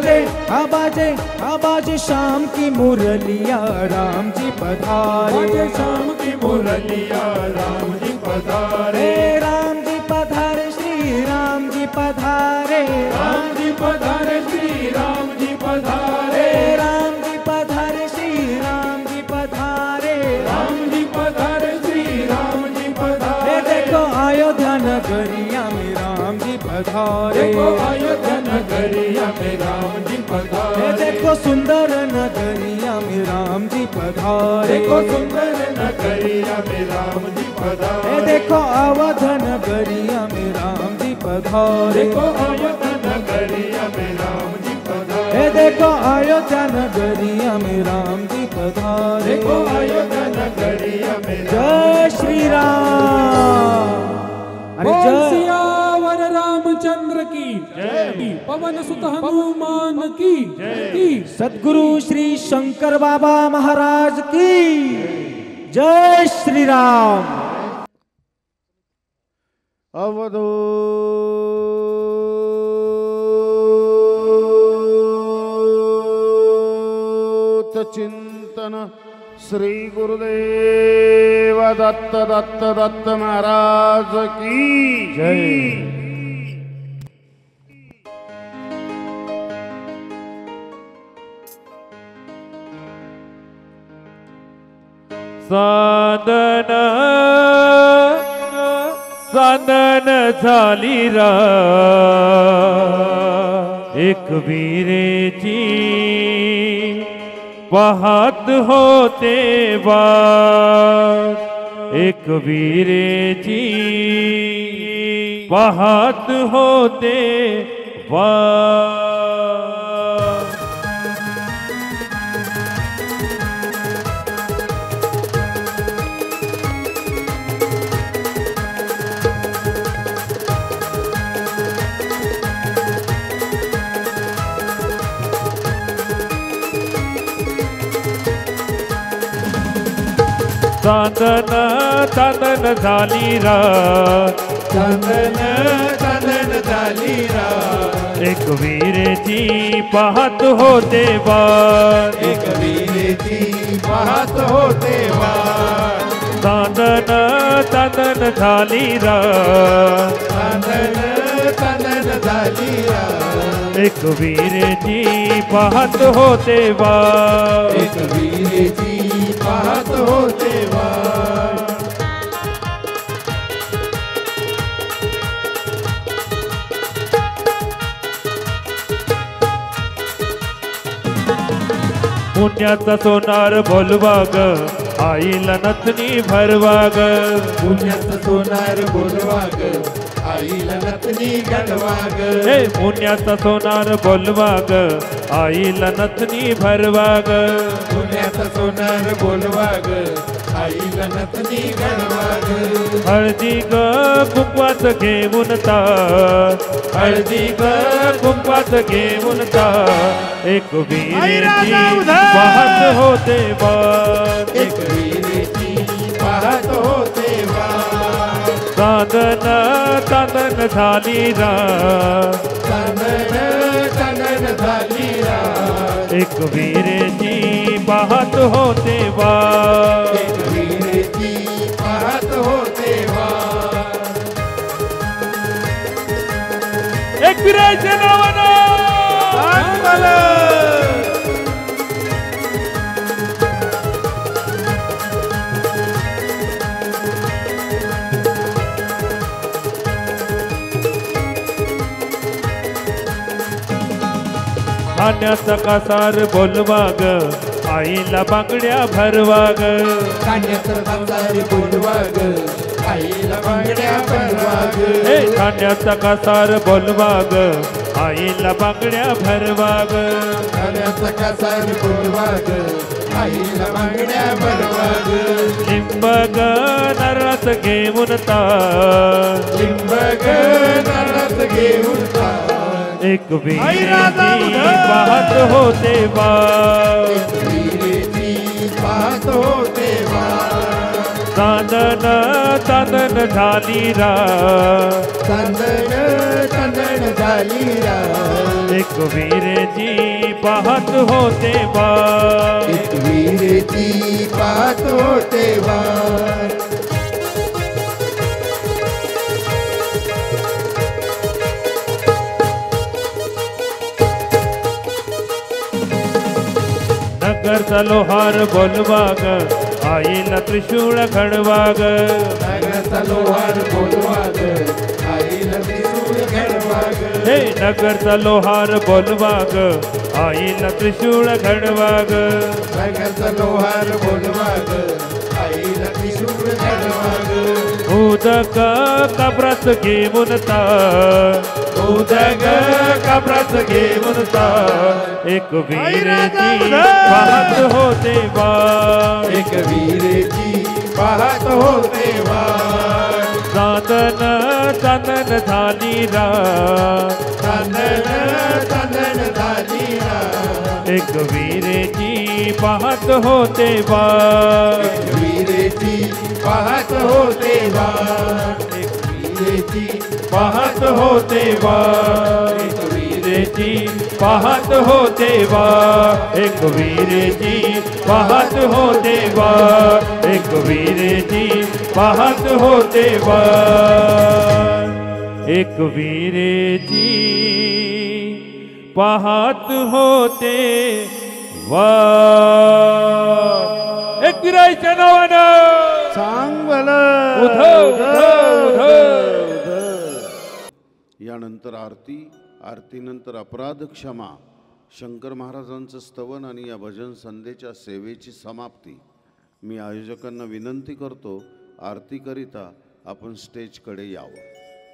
आबाजे शाम की मुरलिया राम जी पधारे। शाम की मुरलिया राम जी पधारे। राम जी पधारे श्री राम जी पधारे। राम जी पधारे श्री राम जी पधारे। राम जी पधारे श्री राम जी पधारे। राम जी पधारे श्री राम जी पधारे। देखो अयोध्या नगरिया में राम जी पधारे। देखो अयोध्या नगरिया में राम जी पधारे। देखो सुंदर नगरिया में राम जी पधारे। देखो सुंदर नगरिया में राम जी पधारे। देखो अवध नगरिया में राम जी पधारे। देखो अयोध्या नगरिया में राम जी पधारे। देखो अयोध्या नगरिया में राम जी पधारे। देखो अयोध्या नगरिया में जय श्री राम। अरे बोल जय सियावर रामचंद्र की जय। पवन सुत हनुमान की जय। सद्गुरु श्री शंकर बाबा महाराज की जय श्री राम। अवधूत चिंतन श्री गुरुदेव दत्त दत्त दत्त महाराज की जय। साधन झाली रा एक वीरेची पाहत होते वाट। एक वीरेची पाहत होते वाट। चांदन झाली रा चांदन झाली रा एक वीरेची पाहत होते वाट। एक वीरेची पाहत होते वाट। चांदन झाली रा चांदन झाली रा एक वीरेची पाहत होते वाट। एक वीरेची पाहत होते वाट। पुण्याचा सोनार बोलवा ग आईला नथनी भरवा ग। पुण्याचं सोनार बोलवा ग आईला नथनी घडवा ग हे पुण्याचा सोनार बोलवा ग आईला नथनी भरवा ग पुण्याचा सोनार बोलवा ग आईला नथनी घडवा ग हळदी ग कुंकवाच घेऊन तार हळदी ग कुंकवाच घेऊन तार एक वीरेची पाहत होते वार एक वीरेची पाहत होते वार चांदन चांदन झाली रात चांदन चांदन झाली रात एक वीरेची पाहत होते वार एक वीरेची पाहत होते वार एक वीराच्या नावानं खाण्याचा कासार बोलवा ग आईला बांगड्या भरवा ग कान्याचं कासार बोलवा ग आईला बांगड्या भरवा ग हे खाण्याचा कासार बोलवा ग आईला बांगड्या भरवा ग कान्याचं कासार बोलवा ग आईला बांगड्या भरवा ग लिंब ग नरस घेऊन तार लिंब ग नरस घेऊन तार एक वीरेची पाहत होते वार एक वीरेची पाहत होते वार चांदन चांदन झाली रात चांदन चांदन झाली रात एक वीरेची पाहत होते वार एक वीरेची पाहत होते वार नगरचा लोहार बोलवा ग आईला त्रिशूळ घडवा ग नगरचा लोहार बोलवा ग आईला त्रिशूळ घडवा ग हे नगरचा लोहार बोलवा ग आईला त्रिशूळ घडवा ग नगरचा लोहार बोलवा ग आईला त्रिशूळ घडवा ग उदक कब्रात घेऊन तार उदक कब्रात घेऊन तार एक वीरेची पाहत होते वार एक वीरेची पाहत होते वार चांदन चांदन झाली रात चांदन चांदन झाली रात एक वीरेची पाहत होते वार एक वीरेची पाहत होते वार एक वीरेची पाहत होते वार एक वीरेची पाहत होते वार एक वीरेची पाहत होते वार एक वीरेची पाहत होते वार एक वीरेची पाहत होते वार एक वीराच्या नावानं सांग उधव उधव उधव यानंतर आरती आरतीनंतर अपराध क्षमा शंकर महाराजांचं स्तवन आणि या भजन संध्येच्या सेवेची समाप्ती. मी आयोजकांना विनंती करतो आरतीकरिता आपण स्टेजकडे यावं.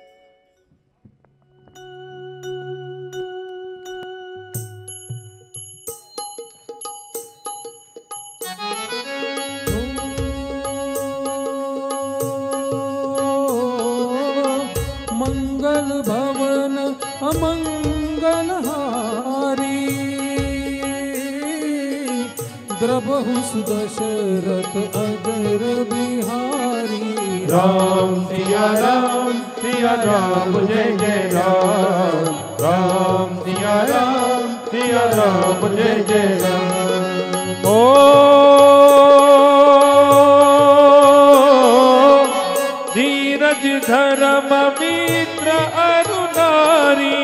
मंगल भवन अमंगल हारी द्रबहु सुदशरथ अजर बिहारी राम सिया राम जय जय राम राम सिया राम जय जय राम ओ धीरज धर्म मित्र अरुणारी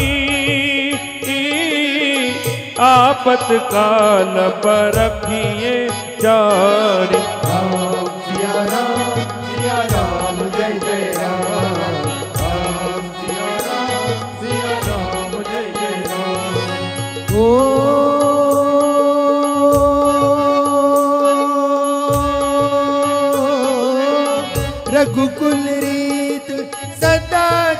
आपत काल पर रखिए जारी राम सिया राम जय जय राम राम सिया राम जय जय राम ओ रघुकुल रीत सदा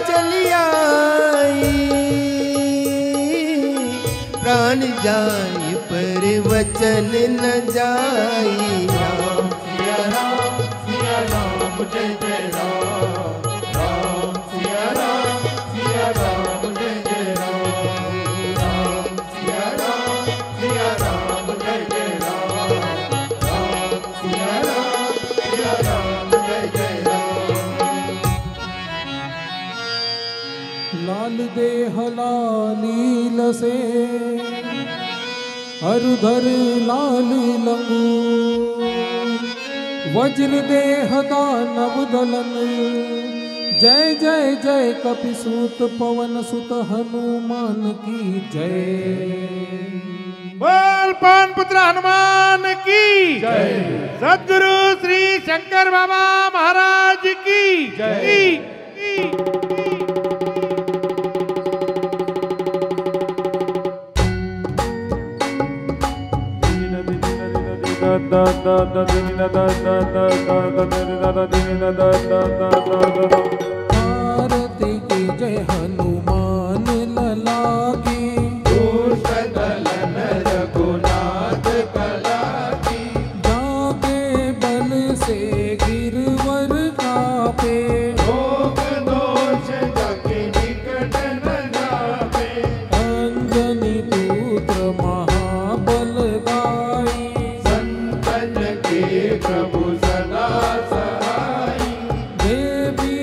जाई पर वचन न जाई। राम सिया राम जय जय राम। राम सिया राम जय जय राम। राम सिया राम जय जय राम। राम सिया राम जय जय राम। लाल देह लालील से हरुधर लाल लंगू वज्र देह दानव दलन। जय जय जय कपिसूत पवन सुत हनुमान की जय। बोल पवन पुत्र हनुमान की जय। सद्गुरु श्री शंकर बाबा महाराज की जय। आरती की जय हनुमान लला की। दुष्ट दलन रघुनाथ कला की। जाके बल से गिरवर कापे। रोग दोष जाके निकट न जावे। अंजनी पुत्र महाबल गाई। संतन के प्रभु सदा सहाई। देवी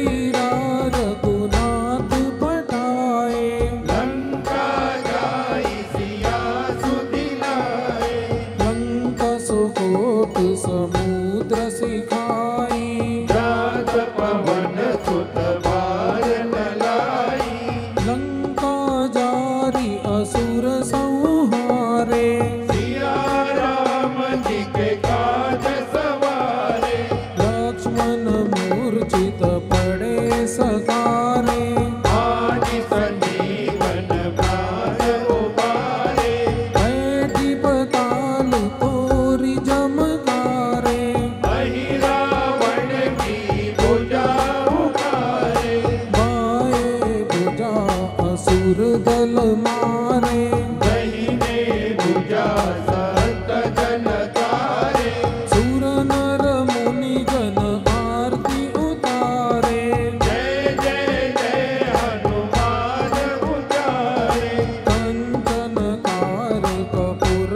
रघुनाथ पठाए। लंका जाई सिया सुदिलाए। लंका सुकोट समुद्र सिखाई। रात पवन सुत बार न लाई। लंका जारी असुर संहारे। सिया राम जी के काज सवारे। लक्ष्मण मूर्छित पड़े सकारे। आदि संजीवन प्राण उबारे। बैठी पताल तोरी जमकारे। अहि रावण की भुजा उखारे। बाए भुजा असुर दल मारे। दहिने भुजा संत जन तारे। सुर नर मुनि जन आरती उतारे। जय जय जय हनुमान उचारे। कंचन कार कपूर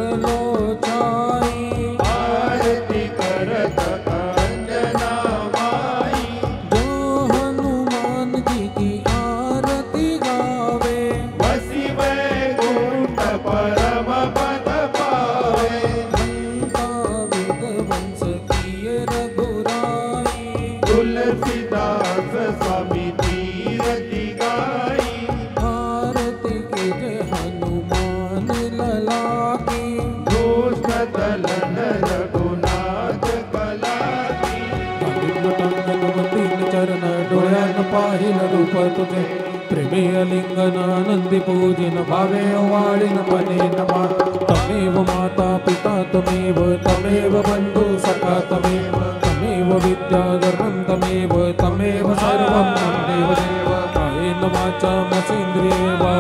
लोचाई। आरती करत अंजना माई। जो हनुमान जी की आरती गावे। वसी वैकुंठ परम पद पावे। लंका विध्वंस किए रघुराई। तुलसीदास स्वामी तीरथि गाई। आरती की जय हनुमान लला की। दुष्ट दलन रघुनाथ कला की। टांगन चरण डोळ्यान पाहिल रूप तुझे। प्रेमे लिंगनानंदी पूजिन भावे वाळीन मने नमा। तमेव माता पिता तमेव तमेव बंधु सखा तमेव। तमेव विद्याधरं तमेव तमेव सर्वं देव देव। कायेन वाचा मनसेन्द्रिये वा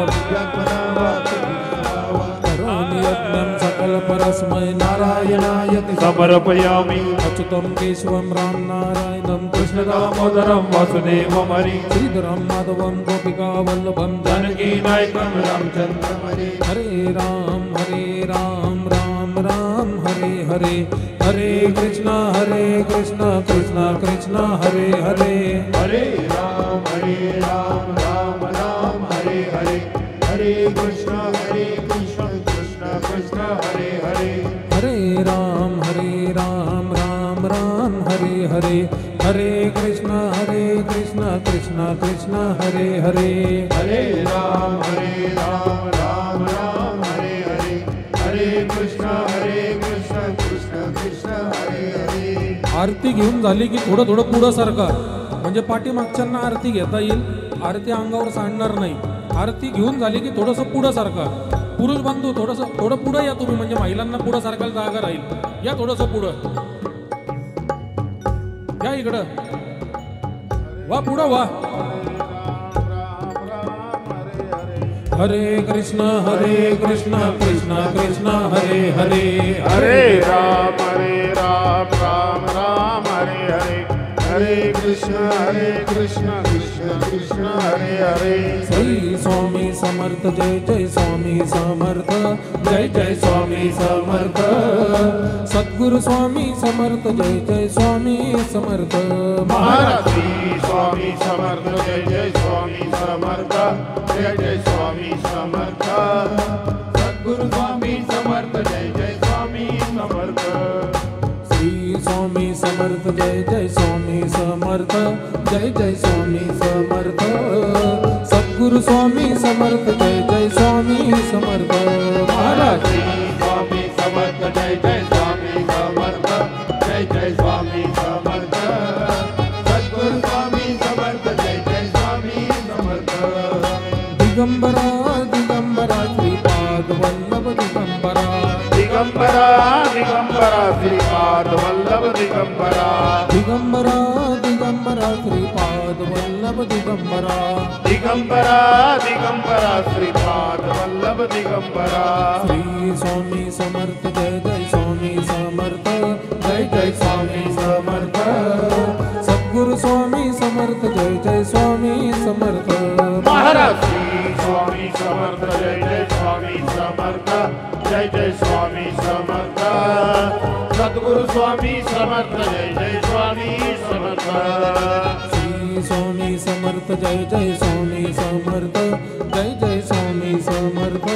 करोमि यज्ञं सकल परस्मै नारायणायति समर्पयामि। अच्युतं केशवं राम नारायणं कृष्ण दामोदरं वासुदेवं हरि। श्रीधरं माधवं गोपिका वल्लभं जानकी नायकं रामचन्द्रं हरे। हरे राम राम राम हरे हरे। हरे कृष्णा कृष्ण कृष्ण हरे हरे। हरे राम राम राम हरे हरे। हरे कृष्ण कृष्ण कृष्ण हरे हरे। हरे राम राम राम हरे हरे। हरे कृष्ण कृष्ण कृष्ण हरे हरे। हरे राम राम राम हरे हरे। हरे कृष्ण कृष्ण कृष्ण हरे हरे। आरती घेऊन झाली की थोडं थोडं पुढं सरका, म्हणजे पाठीमागच्यांना आरती घेता येईल. आरती अंगावर सांडणार नाही. आरती घेऊन झाली की थोडंसं पुढं सारखा. पुरुष बंधू थोडं पुढं या तुम्ही, म्हणजे महिलांना पुढं सारखायला जागा राहील. या थोडंसं पुढं या, इकडं वा, पुढं वा. हरे कृष्ण कृष्ण कृष्ण हरे हरे हरे राम राम राम हरे हरे हरे कृष्ण कृष्ण कृष्ण हरे हरे श्री स्वामी समर्थ जय जय स्वामी समर्थ जय जय स्वामी समर्थ सद्गुरु स्वामी समर्थ जय जय स्वामी समर्थ महाराज श्री स्वामी समर्थ जय जय स्वामी समर्थ जय जय स्वामी समर्थ सद्गुरु स्वामी समर्थ जय जय स्वामी समर्थ श्री स्वामी समर्थ जय जय स्वामी समर्थ जय जय स्वामी समर्थ सद्गुरु स्वामी समर्थ जय जय स्वामी समर्थ महाराज श्री स्वामी समर्थ जय जय स्वामी समर्थ जय जय स्वामी समर्थ सद्गुरु स्वामी समर्थ जय जय स्वामी समर्थ दिगंबरा दिगंबरा श्रीपाद वल्लभ दिगंबरा दिगंबरा दिगंबरा श्रीपाद वल्लभ दिगंबरा दिगंबरा दिगंबरा श्रीपाद वल्लभ दिगंबरा दिगंबरा दिगंबरा श्रीपाद वल्लभ दिगंबरा श्री स्वामी समर्थ जय जय स्वामी समर्थ जय जय स्वामी समर्थ सद्गुरु स्वामी समर्थ जय जय स्वामी समर्थ महाराज श्री स्वामी समर्थ जय जय स्वामी समर्थ जय जय स्वामी समर्थ सद्गुरु स्वामी समर्थ जय जय स्वामी समर्थ श्री स्वामी समर्थ जय जय स्वामी समर्थ जय जय स्वामी समर्थ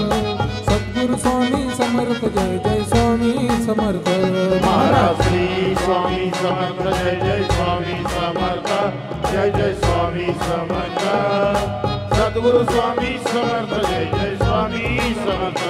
सद्गुरु स्वामी समर्थ जय जय स्वामी समर्थ महाराज श्री स्वामी समर्थ जय जय स्वामी समर्थ जय जय स्वामी समर्थ सद्गुरु स्वामी समर्थ जय जय स्वामी समर्थ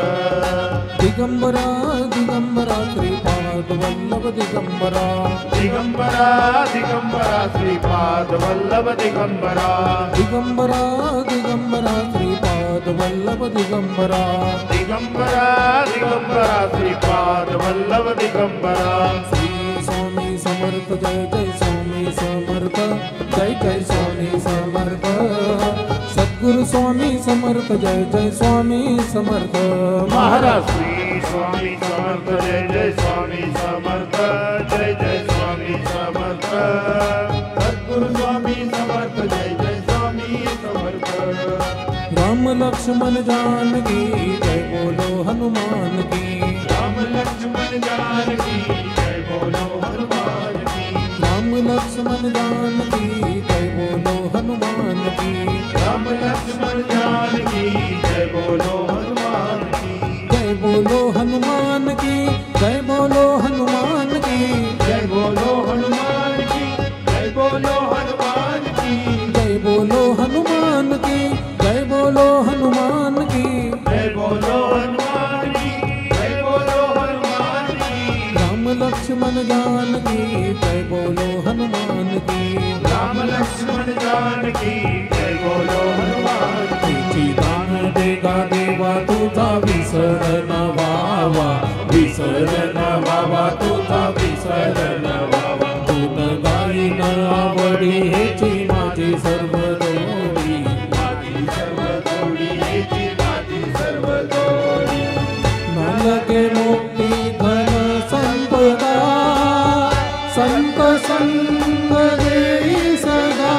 दिगंबरा दिगंबरा श्रीपाद वल्लभ दिगंबरा दिगंबरा दिगंबरा श्रीपाद वल्लभ दिगंबरा दिगंबरा दिगंबरा श्रीपाद वल्लभ दिगंबरा दिगंबरा दिगंबरा श्रीपाद वल्लभ दिगंबरा श्री स्वामी समर्थ जय जय स्वामी समर्थ जय जय स्वामी समर्थ सद्गुरु स्वामी समर्थ जय जय स्वामी समर्थ महाराज श्री स्वामी समर्थ जय जय स्वामी समर्थ जय जय स्वामी समर्थ सद्गुरु स्वामी समर्थ जय जय स्वामी समर्थ राम लक्ष्मण जानकी जय बोलो हनुमान की राम लक्ष्मण जानकी जय बोलो हनुमान की राम लक्ष्मण जानकी जय बोलो हनुमान की राम लक्ष्मण जानकी जय बोलो हनुमान की जय बोलो हनुमान की जय बोलो हनुमान की जय बोलो हनुमान की जय बोलो हनुमान की जय बोलो हनुमान की जय बोलो हनुमान की जय बोलो हनुमान की जय बोलो हनुमान की राम लक्ष्मण जानकी जय बोलो हनुमान की राम लक्ष्मण जानकी जय बोलो हनुमान की तिची दान देगा देवा तुझा विसर न व्हावा विसर न व्हावा तुझा विसर न व्हावा तुन गाईन आवडी हेची माझी सर्व दोरी माझी सर्व जोडी हेची माझी सर्व जोडी नलके मुक्ती धन संपदा संत संग देई सदा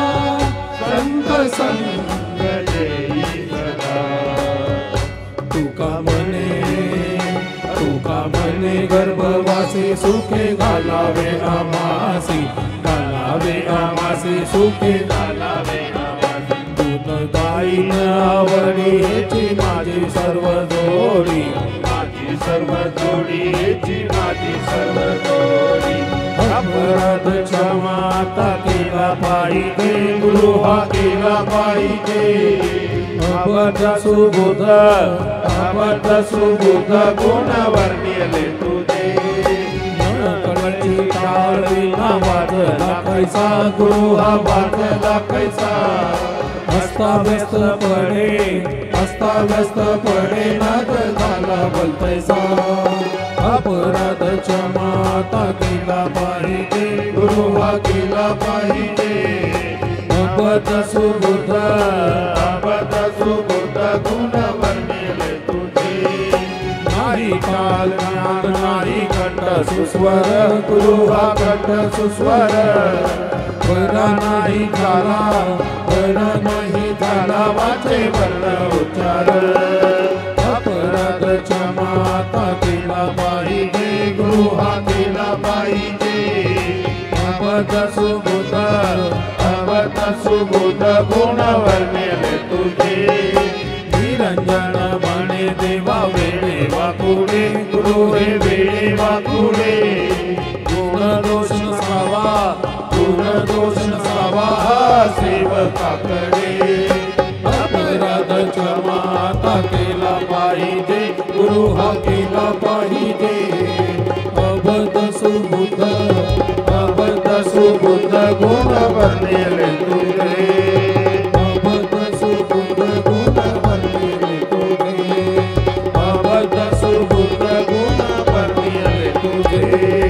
संत संग देई सदा तुका मने गर्भवासी सुखे घालावे आमासी सुखे घालावे आवासी तुन गाईन आवडी हेची माझी सर्व जोडी माझी सर्व जोडी हेची माझी सर्व जोडी अपराध क्षमाता केला पाहिजे गृहा केला पाहिजे अबध सुबुध गुण वर्णिले तुझे कळची टाळी वाजला कैसा गृहा वाचला कैसा अस्ताव्यस्त पडे नाद झाला बोलतैसा अपराध क्षमाता केला पाहिजे गृहा केला पाहिजे अबध सुबुध अबध सुबुध गुण वर्णिले तुझे नाही ताल ज्ञान नाही कंठ सुस्वर गुरु हा कंठ सुस्वर बरा नाही झाला वाचे वर्ण उच्चार अपराध क्षमा केला पाहिजे गुरु हा केला पाहिजे अवध सुबुध गुण वर्णिले तुझे निरंजन बने देवा वेडे वाकुडे गुरु हे वेडे वाकुडे गुण दोष नसावा सेवकाकडे अपराध क्षमा केला पाहिजे गुरु हा केला पाहिजे अवध सुबुद्ध गुण वर्णिले तुझे अवध सुबुद्ध गुण वर्णिले तुझे अवध सुबुद्ध गुण वर्णिले तुझे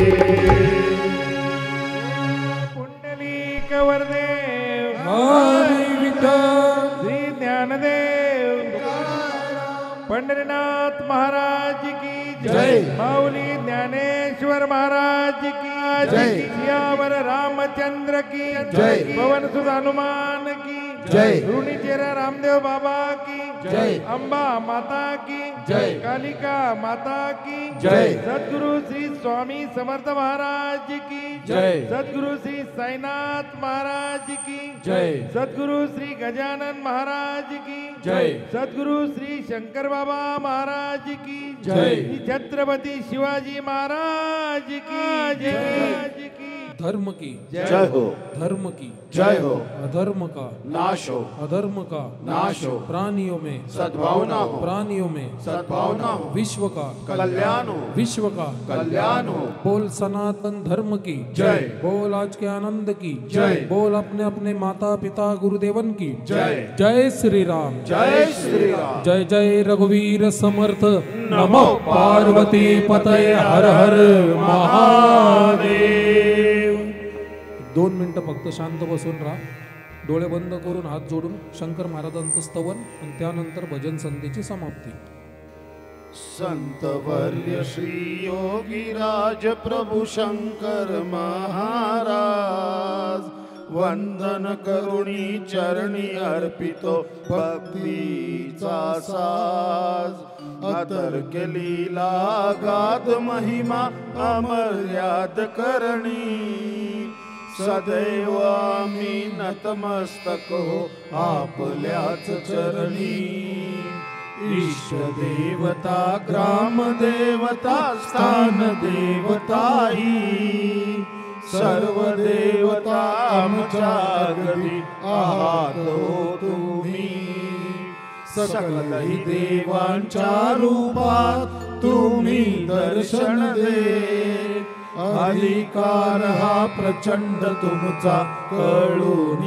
पुंडलिक वरदेव हरी विठ्ठल श्री ज्ञानदेव पंढरीनाथ महाराज की जय माऊली ज्ञानेश्वर महाराज की जय सियावर रामचंद्र की जय पवन सुत हनुमान की जय ऋणी चेहरा रामदेव बाबा की जय अंबा माता की जय कालिका माता की जय सद्गुरु श्री स्वामी समर्थ महाराज की जय सद्गुरु श्री साईनाथ महाराज की जय सद्गुरु श्री गजानन महाराज की जय सद्गुरु श्री शंकर बाबा महाराज की जय छत्रपति शिवाजी महाराज की जय धर्म की जय हो धर्म की जय हो अधर्म का नाश हो अधर्म का नाश हो प्राणियों में सद्भावना हो प्राणियों में सद्भावना हो विश्व का कल्याण हो विश्व का कल्याण हो बोल सनातन धर्म की जय बोल आज के आनंद की जय बोल अपने अपने माता पिता गुरुदेवन की जय जय श्री राम जय श्री राम जय जय रघुवीर समर्थ नमो पार्वती पतये हर हर महादेव 2 मिनिटं फक्त शांत बसून राहा डोळे बंद करून हात जोडून शंकर महाराजांचं स्तवन आणि त्यानंतर भजन संध्येची समाप्ती संत वर्य श्री योगीराज प्रभु शंकर महाराज वंदन करुणी चरणी अर्पितो भक्तीचा साज अतर्क लीला गाद महिमा अमर्याद करणी सदैव आम्ही नतमस्तक हो आपल्याच चरणी इष्ट देवता ग्राम देवता स्थान देवताई सर्व देवता आमच्या गदी आहात हो तुम्ही सकलही देवांच्या रूपात तुम्ही दर्शन दे अधिकार हा प्रचंड तुमचा कळून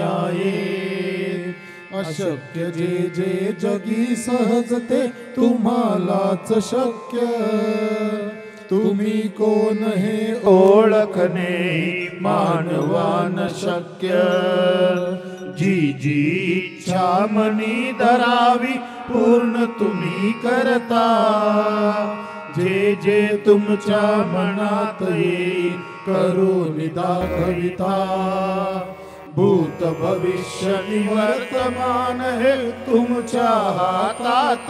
येत अशक्य जे जे जगी सहज ते तुम्हालाच शक्य तुम्ही कोण हे ओळखणे मानवान शक्य जी जी इच्छा मनी धरावी पूर्ण तुम्ही करता जे जे तुमच्या मनात येईल करून दाखविता भूत भविष्य वर्तमान हे तुमच्या हातात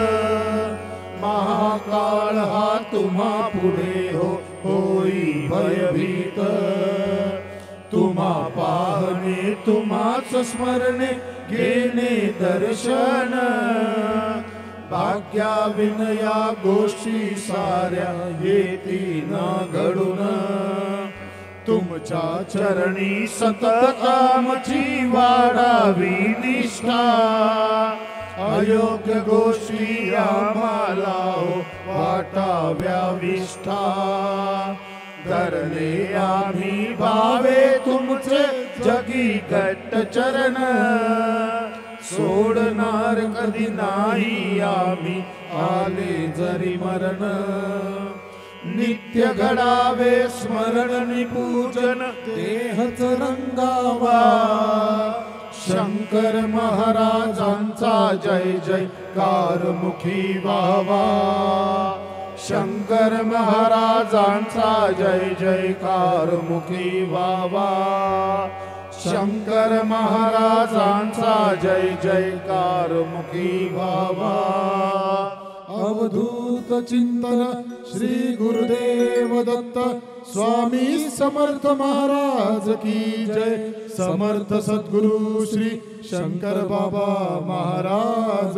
महाकाळ हा तुम्हा पुढे होई भयभीत तुम्हा पाहणे तुम्हाच स्मरणे घेणे दर्शन भाग्या विनया गोष्टी साऱ्या येतीन घडून तुमच्या चरणी सतत आमची वाढावी निष्ठा अयोग्य गोष्टी आम्हाला वाटाव्या विष्ठा धरले आम्ही भावे तुमचे जगी घट्ट चरण सोडणार कधी नाही आम्ही आले जरी मरण नित्य घडावे स्मरण पूजन देहच रंगावा शंकर महाराजांचा जय जयकार मुखी व्हावा शंकर महाराजांचा जय जयकार मुखी व्हावा शंकर महाराजांचा जय जयकार मुखी व्हावा अवधूत चिंतन श्री गुरुदेव दत्त स्वामी समर्थ महाराज की जय समर्थ सद्गुरु श्री शंकर बाबा महाराज